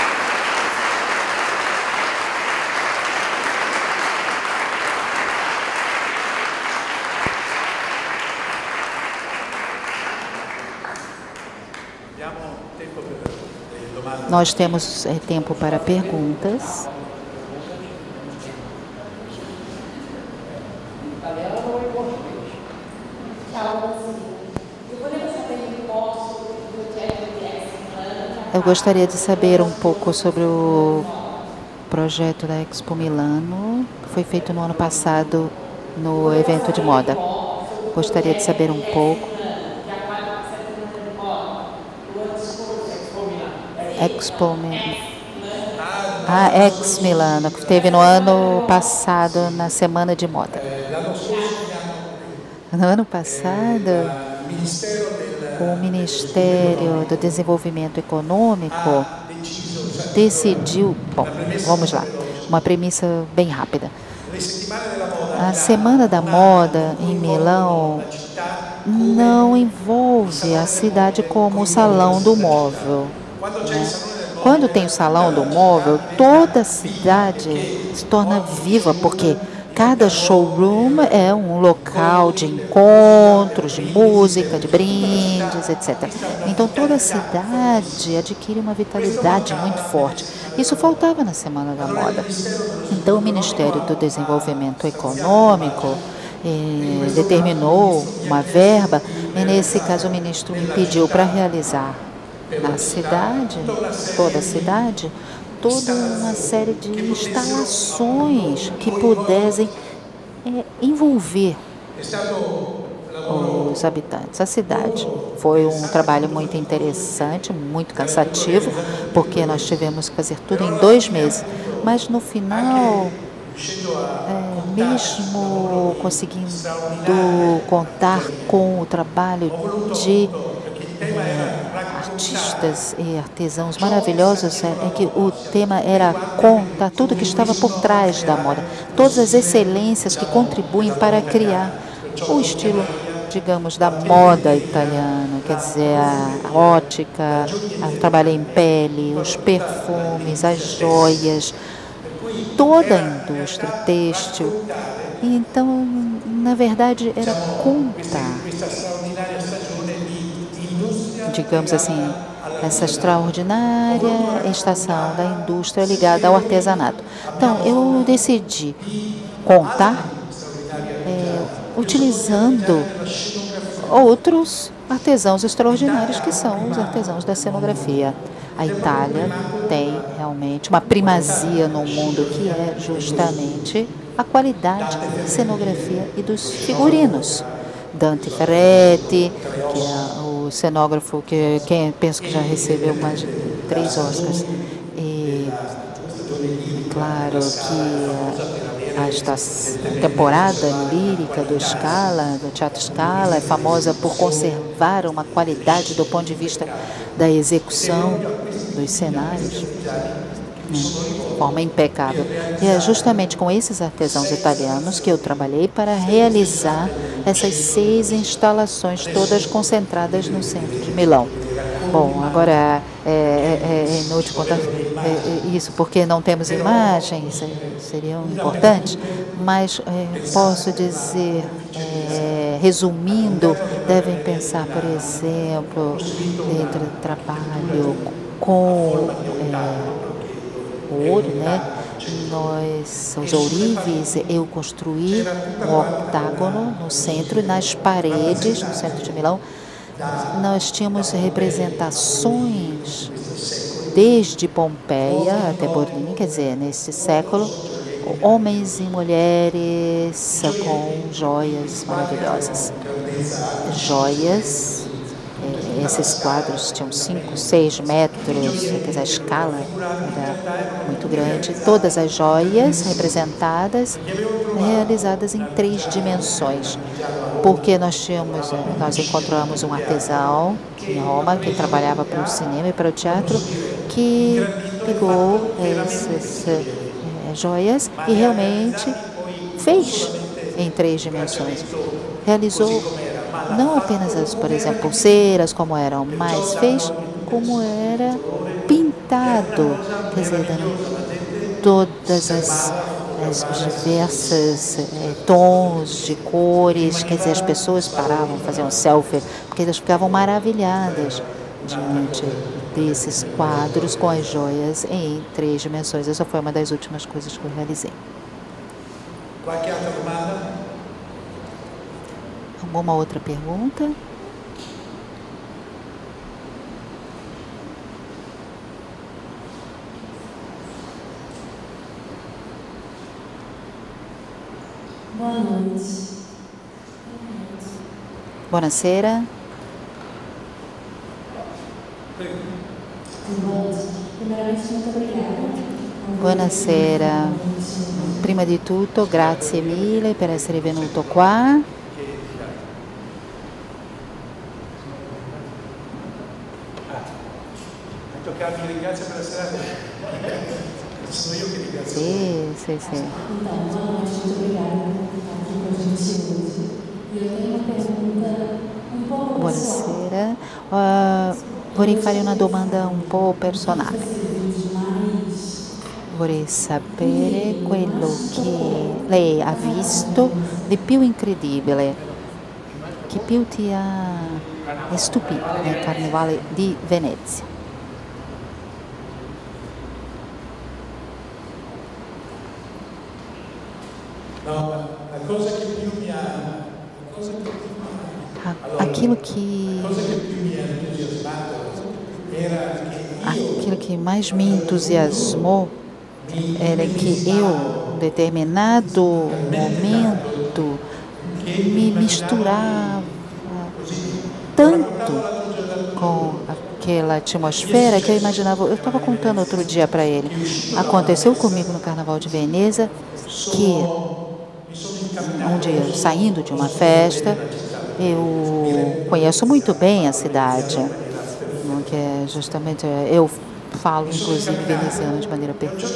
Nós temos é, tempo para perguntas. Eu gostaria de saber um pouco sobre o projeto da Expo Milano, que foi feito no ano passado no evento de moda. Gostaria de saber um pouco. Expo a Ex Milano, que teve no ano passado na Semana de Moda. No ano passado, o Ministério do Desenvolvimento Econômico decidiu, bom, vamos lá, uma premissa bem rápida. A Semana da Moda em Milão não envolve a cidade como o Salão do Móvel. Né? Quando tem o Salão do Móvel, toda a cidade se torna viva, porque cada showroom é um local de encontros, de música, de brindes, etcétera. Então toda a cidade adquire uma vitalidade muito forte. Isso faltava na Semana da Moda. Então o Ministério do Desenvolvimento Econômico eh, determinou uma verba, e nesse caso o ministro me pediu para realizar na cidade, toda a cidade, toda uma série de instalações que pudessem é, envolver os habitantes, a cidade. Foi um trabalho muito interessante, muito cansativo, porque nós tivemos que fazer tudo em dois meses. Mas no final, é, mesmo conseguindo contar com o trabalho de é, artistas e artesãos maravilhosos, é, é que o tema era contar tudo que estava por trás da moda, todas as excelências que contribuem para criar o estilo, digamos, da moda italiana, quer dizer, a, a ótica, o trabalho em pele, os perfumes, as joias, toda a indústria têxtil. E então, na verdade, era contar, digamos assim, essa extraordinária estação da indústria ligada ao artesanato. Então, eu decidi contar é, utilizando outros artesãos extraordinários, que são os artesãos da cenografia. A Itália tem realmente uma primazia no mundo, que é justamente a qualidade da cenografia e dos figurinos. Dante Ferretti, que é o cenógrafo que quem penso que já recebeu mais de três Oscars. E claro que a, esta temporada lírica do Scala, do Teatro Scala, é famosa por conservar uma qualidade do ponto de vista da execução dos cenários. de forma impecável. E é justamente com esses artesãos italianos que eu trabalhei para realizar essas seis instalações, todas concentradas no centro de Milão. Bom, agora é, é, é inútil contar é, isso porque não temos imagens, seriam importantes, mas é, posso dizer, é, resumindo, devem pensar, por exemplo, dentro do trabalho com é, ouro, né? Nós, os ourives, eu construí um octágono no centro, nas paredes, no centro de Milão. Nós tínhamos representações desde Pompeia até Borlini, quer dizer, nesse século, homens e mulheres com joias maravilhosas. Joias. Esses quadros tinham cinco, seis metros, quer dizer, a escala era muito grande. Todas as joias representadas, realizadas em três dimensões. Porque nós tínhamos, nós encontramos um artesão em Roma que trabalhava para o cinema e para o teatro, que pegou essas é, joias e realmente fez em três dimensões. Realizou não apenas as, por exemplo, pulseiras como eram, mas fez como era pintado, quer dizer, dando todas as, as diversas é, tons de cores, quer dizer, as pessoas paravam, faziam selfie, porque elas ficavam maravilhadas diante desses quadros com as joias em três dimensões. Essa foi uma das últimas coisas que eu realizei. Qualquer outra pergunta? Alguma outra pergunta? Boa noite. Buonasera. Primeiramente, muito obrigada. Buonasera. Prima di tutto, grazie mille per essere venuto qua. Mi ringrazio per essere sono io che ringrazio. Sì, sì, sì. Então, boa noite, muito obrigada por estar aqui com a gente hoje. E eu tenho uma pergunta um pouco Buonasera. Uh, vorrei fare una domanda un po' personale. Vorrei sapere quello che lei ha visto di più incredibile, che più ti ha stupito nel Carnevale di Venezia. Aquilo que aquilo que mais me entusiasmou era que eu, em determinado momento, me misturava tanto com aquela atmosfera que eu imaginava. Eu estava contando outro dia para ele. Aconteceu comigo no Carnaval de Veneza que um dia, saindo de uma festa, eu conheço muito bem a cidade, que é justamente, eu falo inclusive veneziano de maneira perfeita.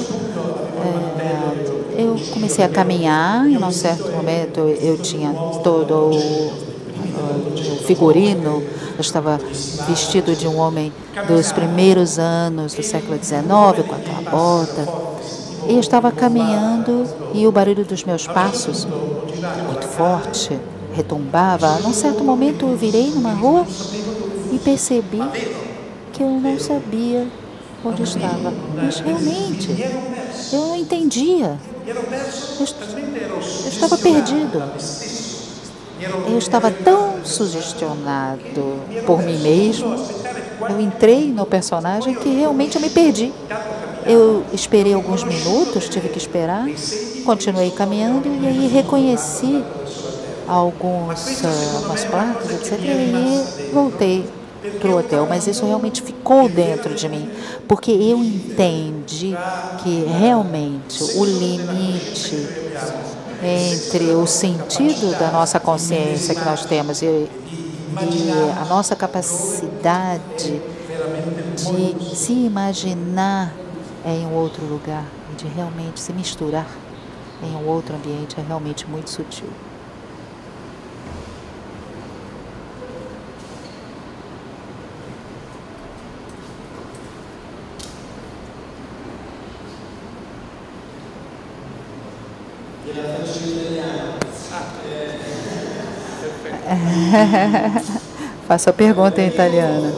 É, eu comecei a caminhar e, em um certo momento, eu tinha todo o, o figurino, eu estava vestido de um homem dos primeiros anos do século dezenove, com aquela bota. E eu estava caminhando e o barulho dos meus passos, muito forte, retumbava. Num certo momento eu virei numa rua e percebi que eu não sabia onde estava. Mas realmente, eu não entendia. Eu, eu estava perdido. Eu estava tão sugestionado por mim mesmo. Eu entrei no personagem que realmente eu me perdi. Eu esperei alguns minutos, tive que esperar, continuei caminhando e aí reconheci alguns, uh, algumas placas, etcétera. E voltei para o hotel, mas isso realmente ficou dentro de mim, porque eu entendi que realmente o limite entre o sentido da nossa consciência que nós temos e, e a nossa capacidade de se imaginar é em um outro lugar, e de realmente se misturar em um outro ambiente é realmente muito sutil. Faço a pergunta em italiano.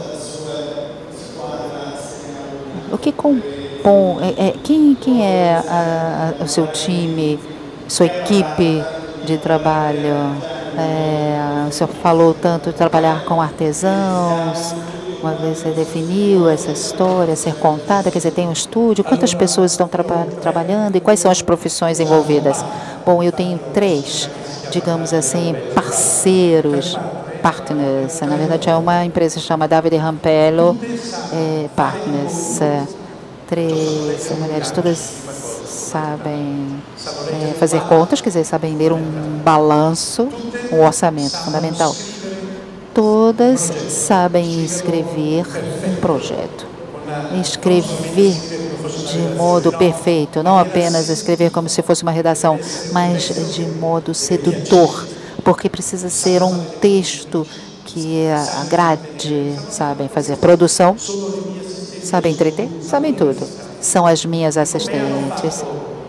O que compõe? É, é, quem, quem é a, a, o seu time, sua equipe de trabalho? É, o senhor falou tanto de trabalhar com artesãos. Uma vez você definiu essa história ser contada, quer dizer, tem um estúdio. Quantas pessoas estão tra trabalhando e quais são as profissões envolvidas? Bom, eu tenho três, digamos assim, parceiros, partners. Na verdade, é uma empresa que chama Davide Rampello é, Partners. É, três mulheres, todas sabem é, fazer contas, quer dizer, sabem ler um balanço, um orçamento fundamental. Todas sabem escrever um projeto. Escrever de modo perfeito, não apenas escrever como se fosse uma redação, mas de modo sedutor, porque precisa ser um texto que agrade, sabem fazer produção, sabem entreter, sabem tudo. São as minhas assistentes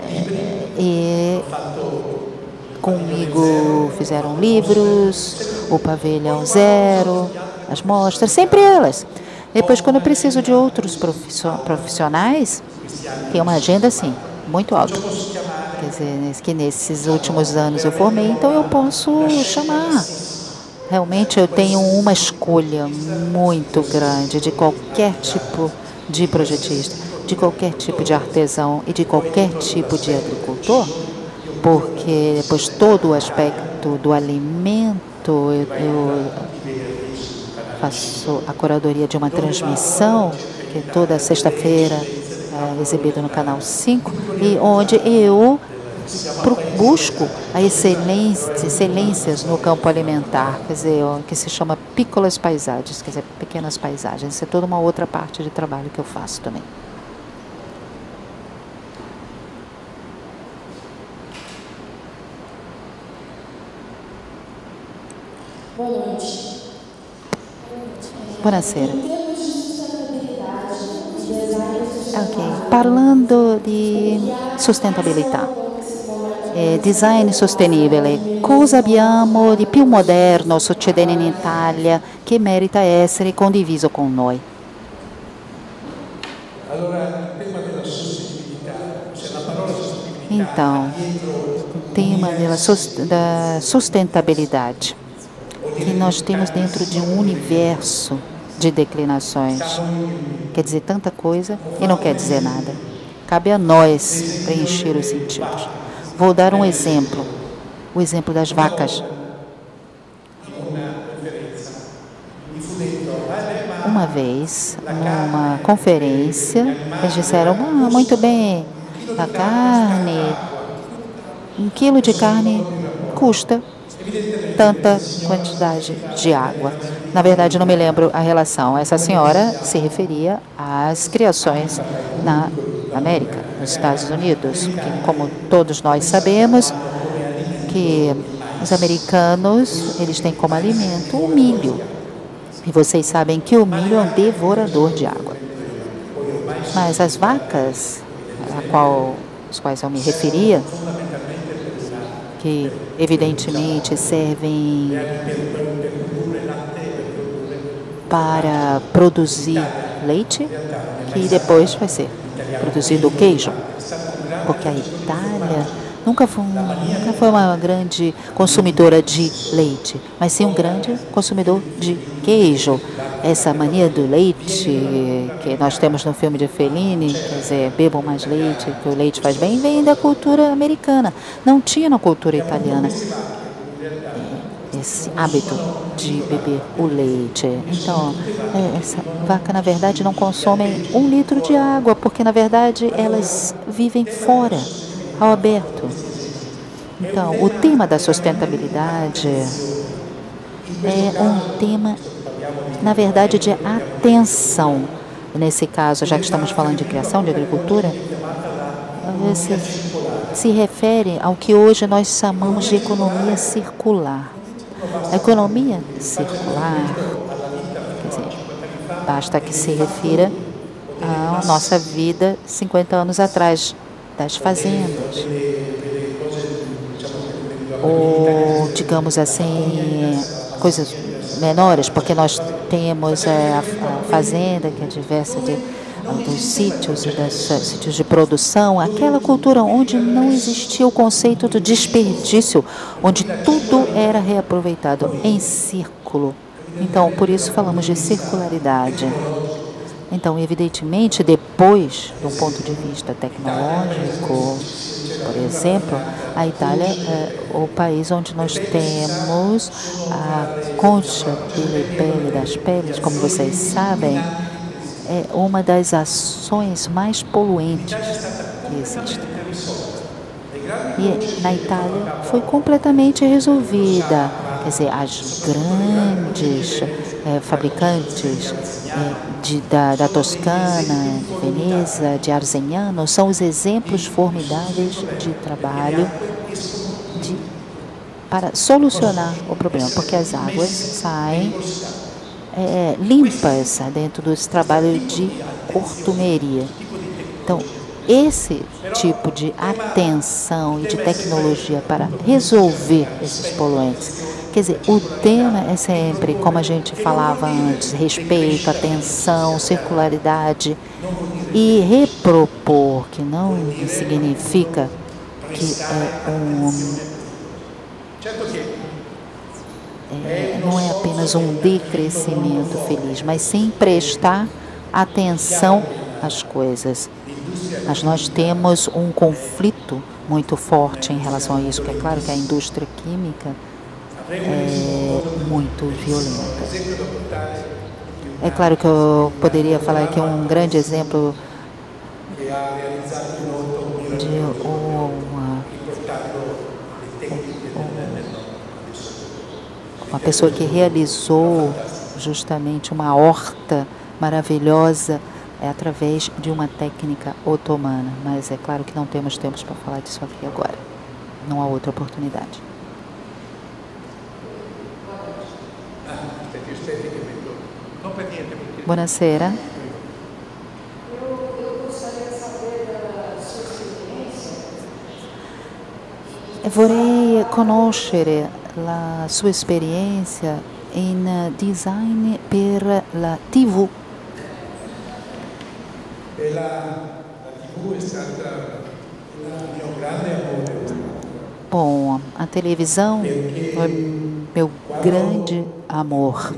e comigo fizeram livros, o Pavilhão Zero, as mostras, sempre elas. Depois, quando eu preciso de outros profissionais, tem uma agenda, assim, muito alta. Quer dizer, que nesses últimos anos eu formei, então eu posso chamar. Realmente eu tenho uma escolha muito grande de qualquer tipo de projetista, de qualquer tipo de artesão e de qualquer tipo de agricultor, porque depois todo o aspecto do alimento, eu, eu faço a curadoria de uma transmissão, que é toda sexta-feira é exibida no Canal cinco, e onde eu busco a excelência, excelências no campo alimentar, quer dizer, que se chama pícolas paisagens, quer dizer, pequenas paisagens. Isso é toda uma outra parte de trabalho que eu faço também. Boa noite. Buonasera. Ok, parlando di sustentabilità, eh, design sostenibile, cosa abbiamo di più moderno succedendo in Italia che merita essere condiviso con noi? Então, o tema da sustentabilidade que nós temos dentro de um universo de declinações. Quer dizer tanta coisa e não quer dizer nada. Cabe a nós preencher os sentidos. Vou dar um exemplo, o exemplo das vacas. Uma vez, numa conferência, eles disseram, ah, muito bem, a carne, um quilo de carne custa tanta quantidade de água. Na verdade, não me lembro a relação. Essa senhora se referia às criações na América, nos Estados Unidos, que, como todos nós sabemos, que os americanos, eles têm como alimento o milho. E vocês sabem que o milho é um devorador de água. Mas as vacas, a qual, às quais eu me referia, que evidentemente servem para produzir leite, que depois vai ser produzido o queijo, porque a Itália nunca foi, nunca foi uma grande consumidora de leite, mas sim um grande consumidor de queijo. Essa mania do leite que nós temos no filme de Fellini, quer dizer, bebam mais leite, que o leite faz bem, vem da cultura americana. Não tinha na cultura italiana esse hábito de beber o leite. Então, essa vaca, na verdade, não consome um litro de água, porque, na verdade, elas vivem fora, ao aberto. Então, o tema da sustentabilidade é um tema, na verdade, de atenção. nesse caso, já que estamos falando de criação, de agricultura, se, se refere ao que hoje nós chamamos de economia circular. A economia circular, quer dizer, basta que se refira à nossa vida cinquenta anos atrás, das fazendas. Ou, digamos assim, coisas menores, porque nós temos é, a, a fazenda, que é diversa de, dos sítios e dos sítios de produção, aquela cultura onde não existia o conceito do desperdício, onde tudo era reaproveitado em círculo. Então, por isso falamos de circularidade. Então, evidentemente, depois, do ponto de vista tecnológico, por exemplo, a Itália é o país onde nós temos a concha de pele das peles, como vocês sabem, é uma das ações mais poluentes que existem. E na Itália foi completamente resolvida. Quer dizer, as grandes é, fabricantes é, de, da, da Toscana, de Veneza, de Arzegnano, são os exemplos formidáveis de trabalho de, para solucionar o problema, porque as águas saem é, limpas dentro desse trabalho de cortumeria. Então, esse tipo de atenção e de tecnologia para resolver esses poluentes. Quer dizer, o tema é sempre, como a gente falava antes, respeito, atenção, circularidade e repropor, que não significa que é um, é, não é apenas um decrescimento feliz, mas sim prestar atenção às coisas. Mas nós temos um conflito muito forte em relação a isso, porque é claro que a indústria química é muito violenta. É claro que eu poderia falar aqui um grande exemplo de uma, uma pessoa que realizou justamente uma horta maravilhosa é através de uma técnica otomana, mas é claro que não temos tempo para falar disso aqui agora. Não há outra oportunidade. Buonasera. Vorrei conoscere la sua esperienza in design per la tivù. Bom, a televisão foi meu grande amor,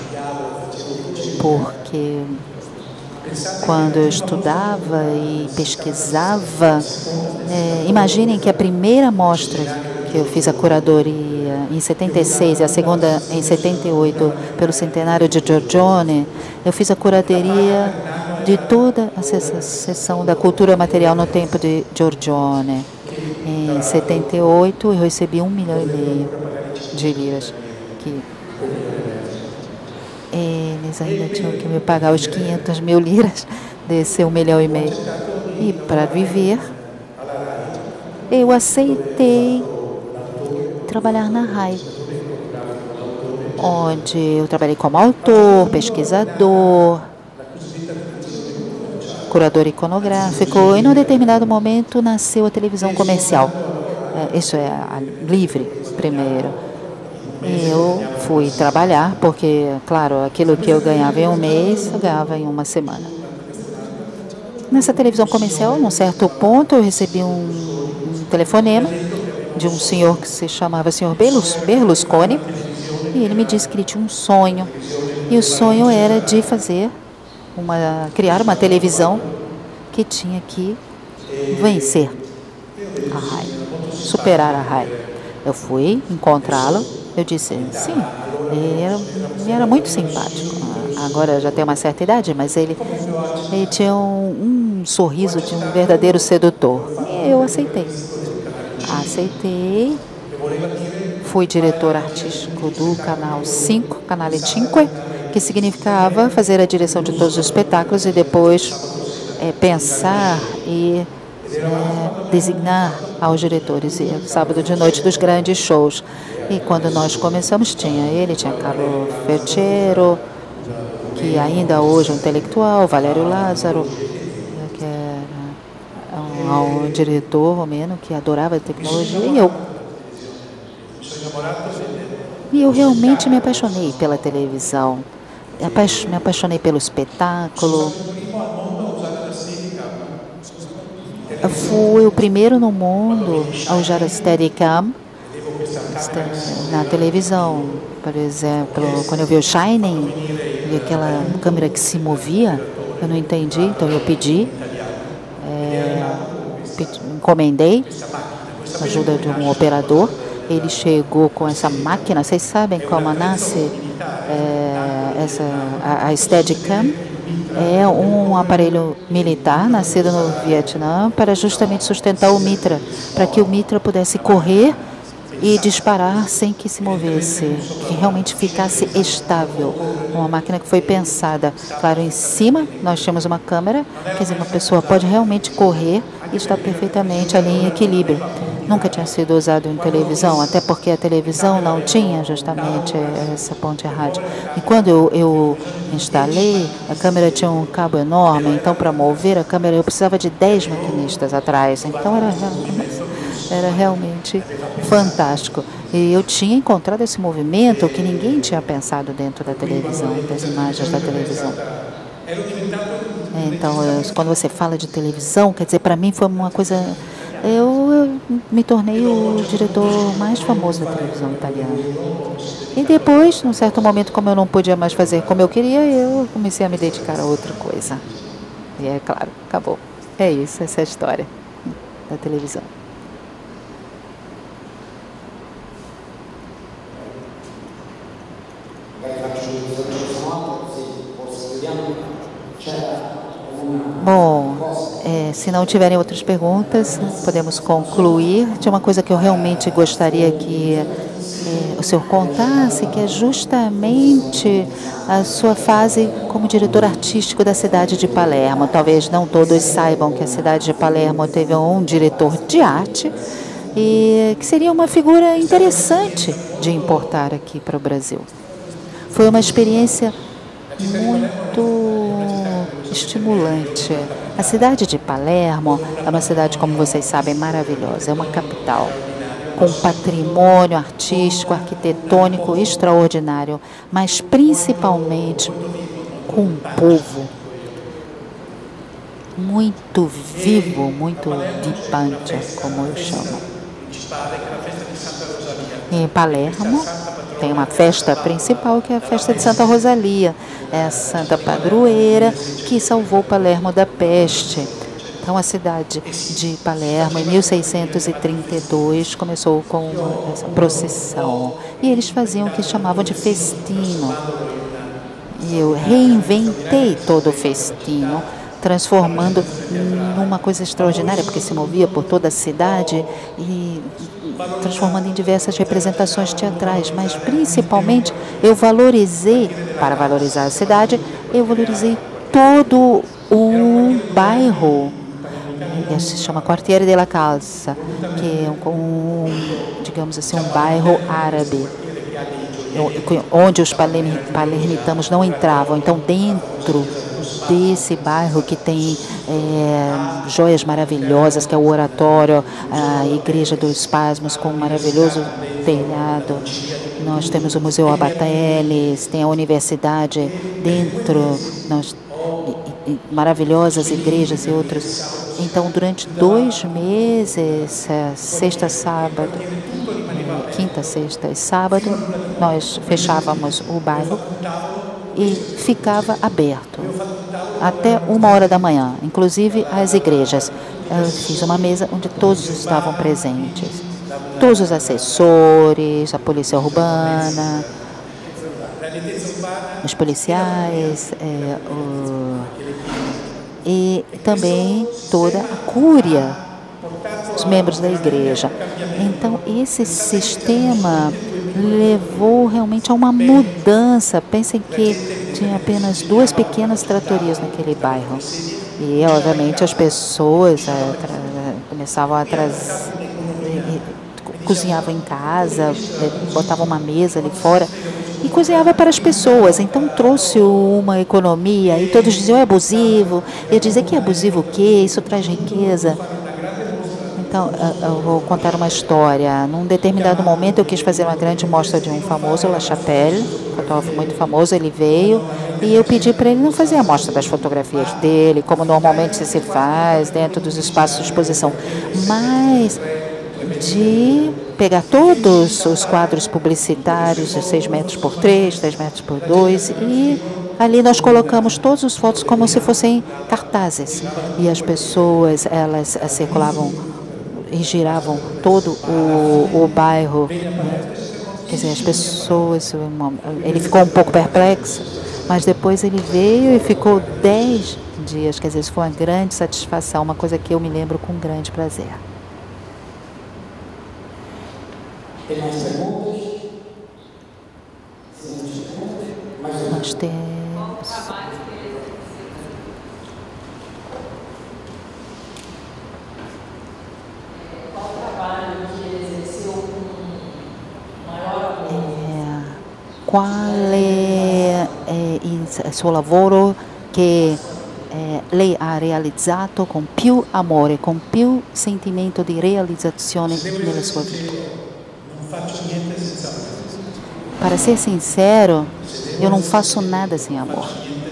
porque quando eu estudava e pesquisava, é, imaginem que a primeira mostra que eu fiz a curadoria em setenta e seis e a segunda em setenta e oito pelo centenário de Giorgione, eu fiz a curadoria de toda a seção da cultura material no tempo de Giorgione. Em setenta e oito eu recebi um milhão e meio de liras, que eles ainda tinham que me pagar os quinhentas mil liras desse um milhão e meio. E para viver, eu aceitei trabalhar na R A I, onde eu trabalhei como autor, pesquisador, curador iconográfico, e num determinado momento nasceu a televisão comercial. Isso é a livre primeiro. Eu fui trabalhar, porque, claro, aquilo que eu ganhava em um mês, eu ganhava em uma semana. Nessa televisão comercial, num certo ponto, eu recebi um, um telefonema de um senhor que se chamava senhor Berlusconi, e ele me disse que ele tinha um sonho, e o sonho era de fazer uma, criar uma televisão que tinha que vencer a R A I, superar a R A I. Eu fui encontrá-lo, eu disse sim, ele era, ele era muito simpático. Agora já tem uma certa idade, mas ele, ele tinha um, um sorriso de um verdadeiro sedutor. E eu aceitei. Aceitei. Fui diretor artístico do Canal cinco, Canale cinque, que significava fazer a direção de todos os espetáculos e depois é, pensar e é, designar aos diretores. E sábado de noite dos grandes shows. E quando nós começamos, tinha ele, tinha Carlo Ferchero, que ainda hoje é um intelectual, Valério Lázaro, que era um, um diretor romeno que adorava a tecnologia, e eu. E eu realmente me apaixonei pela televisão, me apaixonei pelo espetáculo. Eu fui o primeiro no mundo a usar a Steadicam na televisão. Por exemplo, quando eu vi o Shining, vi aquela câmera que se movia, eu não entendi, então eu pedi, é, pedi encomendei a ajuda de um operador. Ele chegou com essa máquina. Vocês sabem como nasce é, essa, a, a Steadicam? É um aparelho militar nascido no Vietnã para justamente sustentar o Mitra, para que o Mitra pudesse correr e disparar sem que se movesse, que realmente ficasse estável. Uma máquina que foi pensada, claro, em cima nós tínhamos uma câmera, quer dizer, uma pessoa pode realmente correr e está perfeitamente ali em equilíbrio. Nunca tinha sido usado em televisão, até porque a televisão não tinha justamente essa ponte rádio. E quando eu, eu instalei, a câmera tinha um cabo enorme, então para mover a câmera eu precisava de dez maquinistas atrás. Então era, era realmente fantástico. E eu tinha encontrado esse movimento que ninguém tinha pensado dentro da televisão, das imagens da televisão. Então, eu, quando você fala de televisão, quer dizer, para mim foi uma coisa... Eu, eu me tornei o diretor mais famoso da televisão italiana. E depois, num certo momento, como eu não podia mais fazer como eu queria, eu comecei a me dedicar a outra coisa. E é claro, acabou. É isso, essa é a história da televisão. Bom, é, se não tiverem outras perguntas, podemos concluir. Tinha uma coisa que eu realmente gostaria que é, o senhor contasse, que é justamente a sua fase como diretor artístico da cidade de Palermo. Talvez não todos saibam que a cidade de Palermo teve um diretor de arte e que seria uma figura interessante de importar aqui para o Brasil. Foi uma experiência muito estimulante. A cidade de Palermo é uma cidade, como vocês sabem, maravilhosa. É uma capital com patrimônio artístico, arquitetônico extraordinário, mas principalmente com um povo muito vivo, muito vipante, como eu chamo. Em Palermo tem uma festa principal, que é a festa de Santa Rosalia. É a santa padroeira que salvou Palermo da peste. Então, a cidade de Palermo, em mil seiscentos e trinta e dois, começou com uma essa procissão. E eles faziam o que chamavam de festino. E eu reinventei todo o festino, transformando numa coisa extraordinária, porque se movia por toda a cidade e transformando em diversas representações teatrais, mas principalmente eu valorizei, para valorizar a cidade, eu valorizei todo o bairro, se chama Quartiere della Calza, que é um, digamos assim, um bairro árabe, onde os palermitanos não entravam. Então, dentro desse bairro que tem é, joias maravilhosas, que é o oratório, a Igreja dos Pasmos, com um maravilhoso telhado. Nós temos o Museu Abateles, tem a universidade dentro, nós, e, e, maravilhosas igrejas e outros. Então, durante dois meses, sexta, sábado, quinta, sexta e sábado, nós fechávamos o bairro e ficava aberto até uma hora da manhã, inclusive as igrejas. Eu fiz uma mesa onde todos estavam presentes, todos os assessores, a polícia urbana, os policiais, é, o, e também toda a cúria, os membros da igreja. Então, esse sistema levou realmente a uma mudança. Pensem que tinha apenas duas pequenas tratorias naquele bairro. E, obviamente, as pessoas é, começavam a trazer, cozinhavam em casa, botavam uma mesa ali fora e cozinhava para as pessoas. Então trouxe uma economia e todos diziam é abusivo. Eu dizia que é abusivo o quê? Isso traz riqueza. Então, eu vou contar uma história. Num determinado momento, eu quis fazer uma grande mostra de um famoso, La Chapelle, fotógrafo muito famoso. Ele veio e eu pedi para ele não fazer a mostra das fotografias dele, como normalmente se faz dentro dos espaços de exposição, mas de pegar todos os quadros publicitários de seis metros por três, dez metros por dois, e ali nós colocamos todas as fotos como se fossem cartazes. E as pessoas, elas circulavam e giravam todo o, o bairro, né? Quer dizer, as pessoas, ele ficou um pouco perplexo, mas depois ele veio e ficou dez dias, quer dizer, isso foi uma grande satisfação, uma coisa que eu me lembro com grande prazer. Tem mais perguntas? Nós temos... Qual è eh, il suo lavoro che eh, lei ha realizzato con più amore, con più sentimento di realizzazione nella sua vita? Para ser sincero, eu não faço nada sem amor.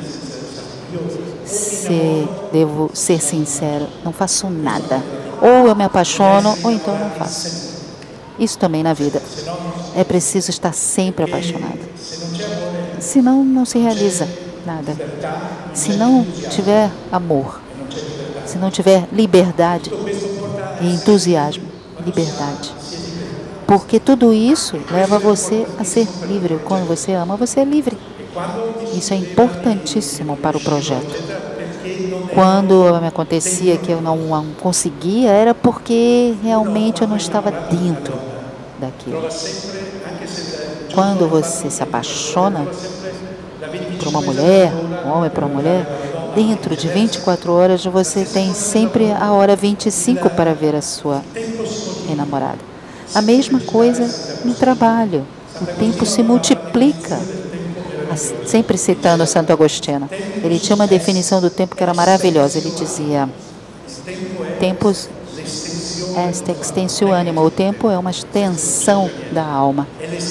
Se devo ser sincero, não faço nada. Ou eu me apaixono, ou então eu não faço. Isso também na vida. É preciso estar sempre apaixonado. Senão não se realiza nada. Se não tiver amor, se não tiver liberdade e entusiasmo, liberdade. Porque tudo isso leva você a ser livre. Quando você ama, você é livre. Isso é importantíssimo para o projeto. Quando me acontecia que eu não conseguia, era porque realmente eu não estava dentro daquilo. Quando você se apaixona por uma mulher, um homem por uma mulher, dentro de vinte e quatro horas você tem sempre a hora vinte e cinco para ver a sua enamorada. A mesma coisa no trabalho. O tempo se multiplica. Sempre citando Santo Agostinho. Ele tinha uma definição do tempo que era maravilhosa. Ele dizia, tempos est extensio anima. O tempo é uma extensão da alma,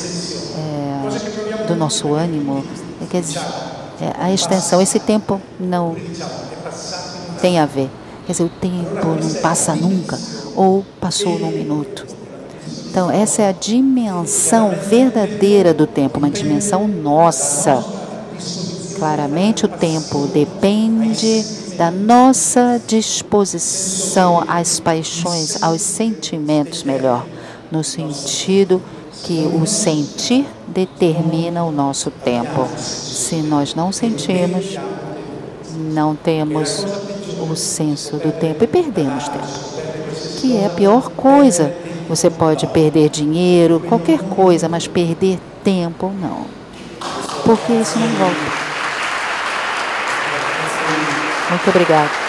é, do nosso ânimo. Quer dizer, é, a extensão, esse tempo não tem a ver. Quer dizer, o tempo não passa nunca, ou passou num minuto. Então, essa é a dimensão verdadeira do tempo, uma dimensão nossa. Claramente, o tempo depende da nossa disposição às paixões, aos sentimentos, melhor, no sentido que o sentir determina o nosso tempo. Se nós não sentimos, não temos o senso do tempo e perdemos tempo, que é a pior coisa. Você pode perder dinheiro, qualquer coisa, mas perder tempo, não. Porque isso não volta. Muito obrigada.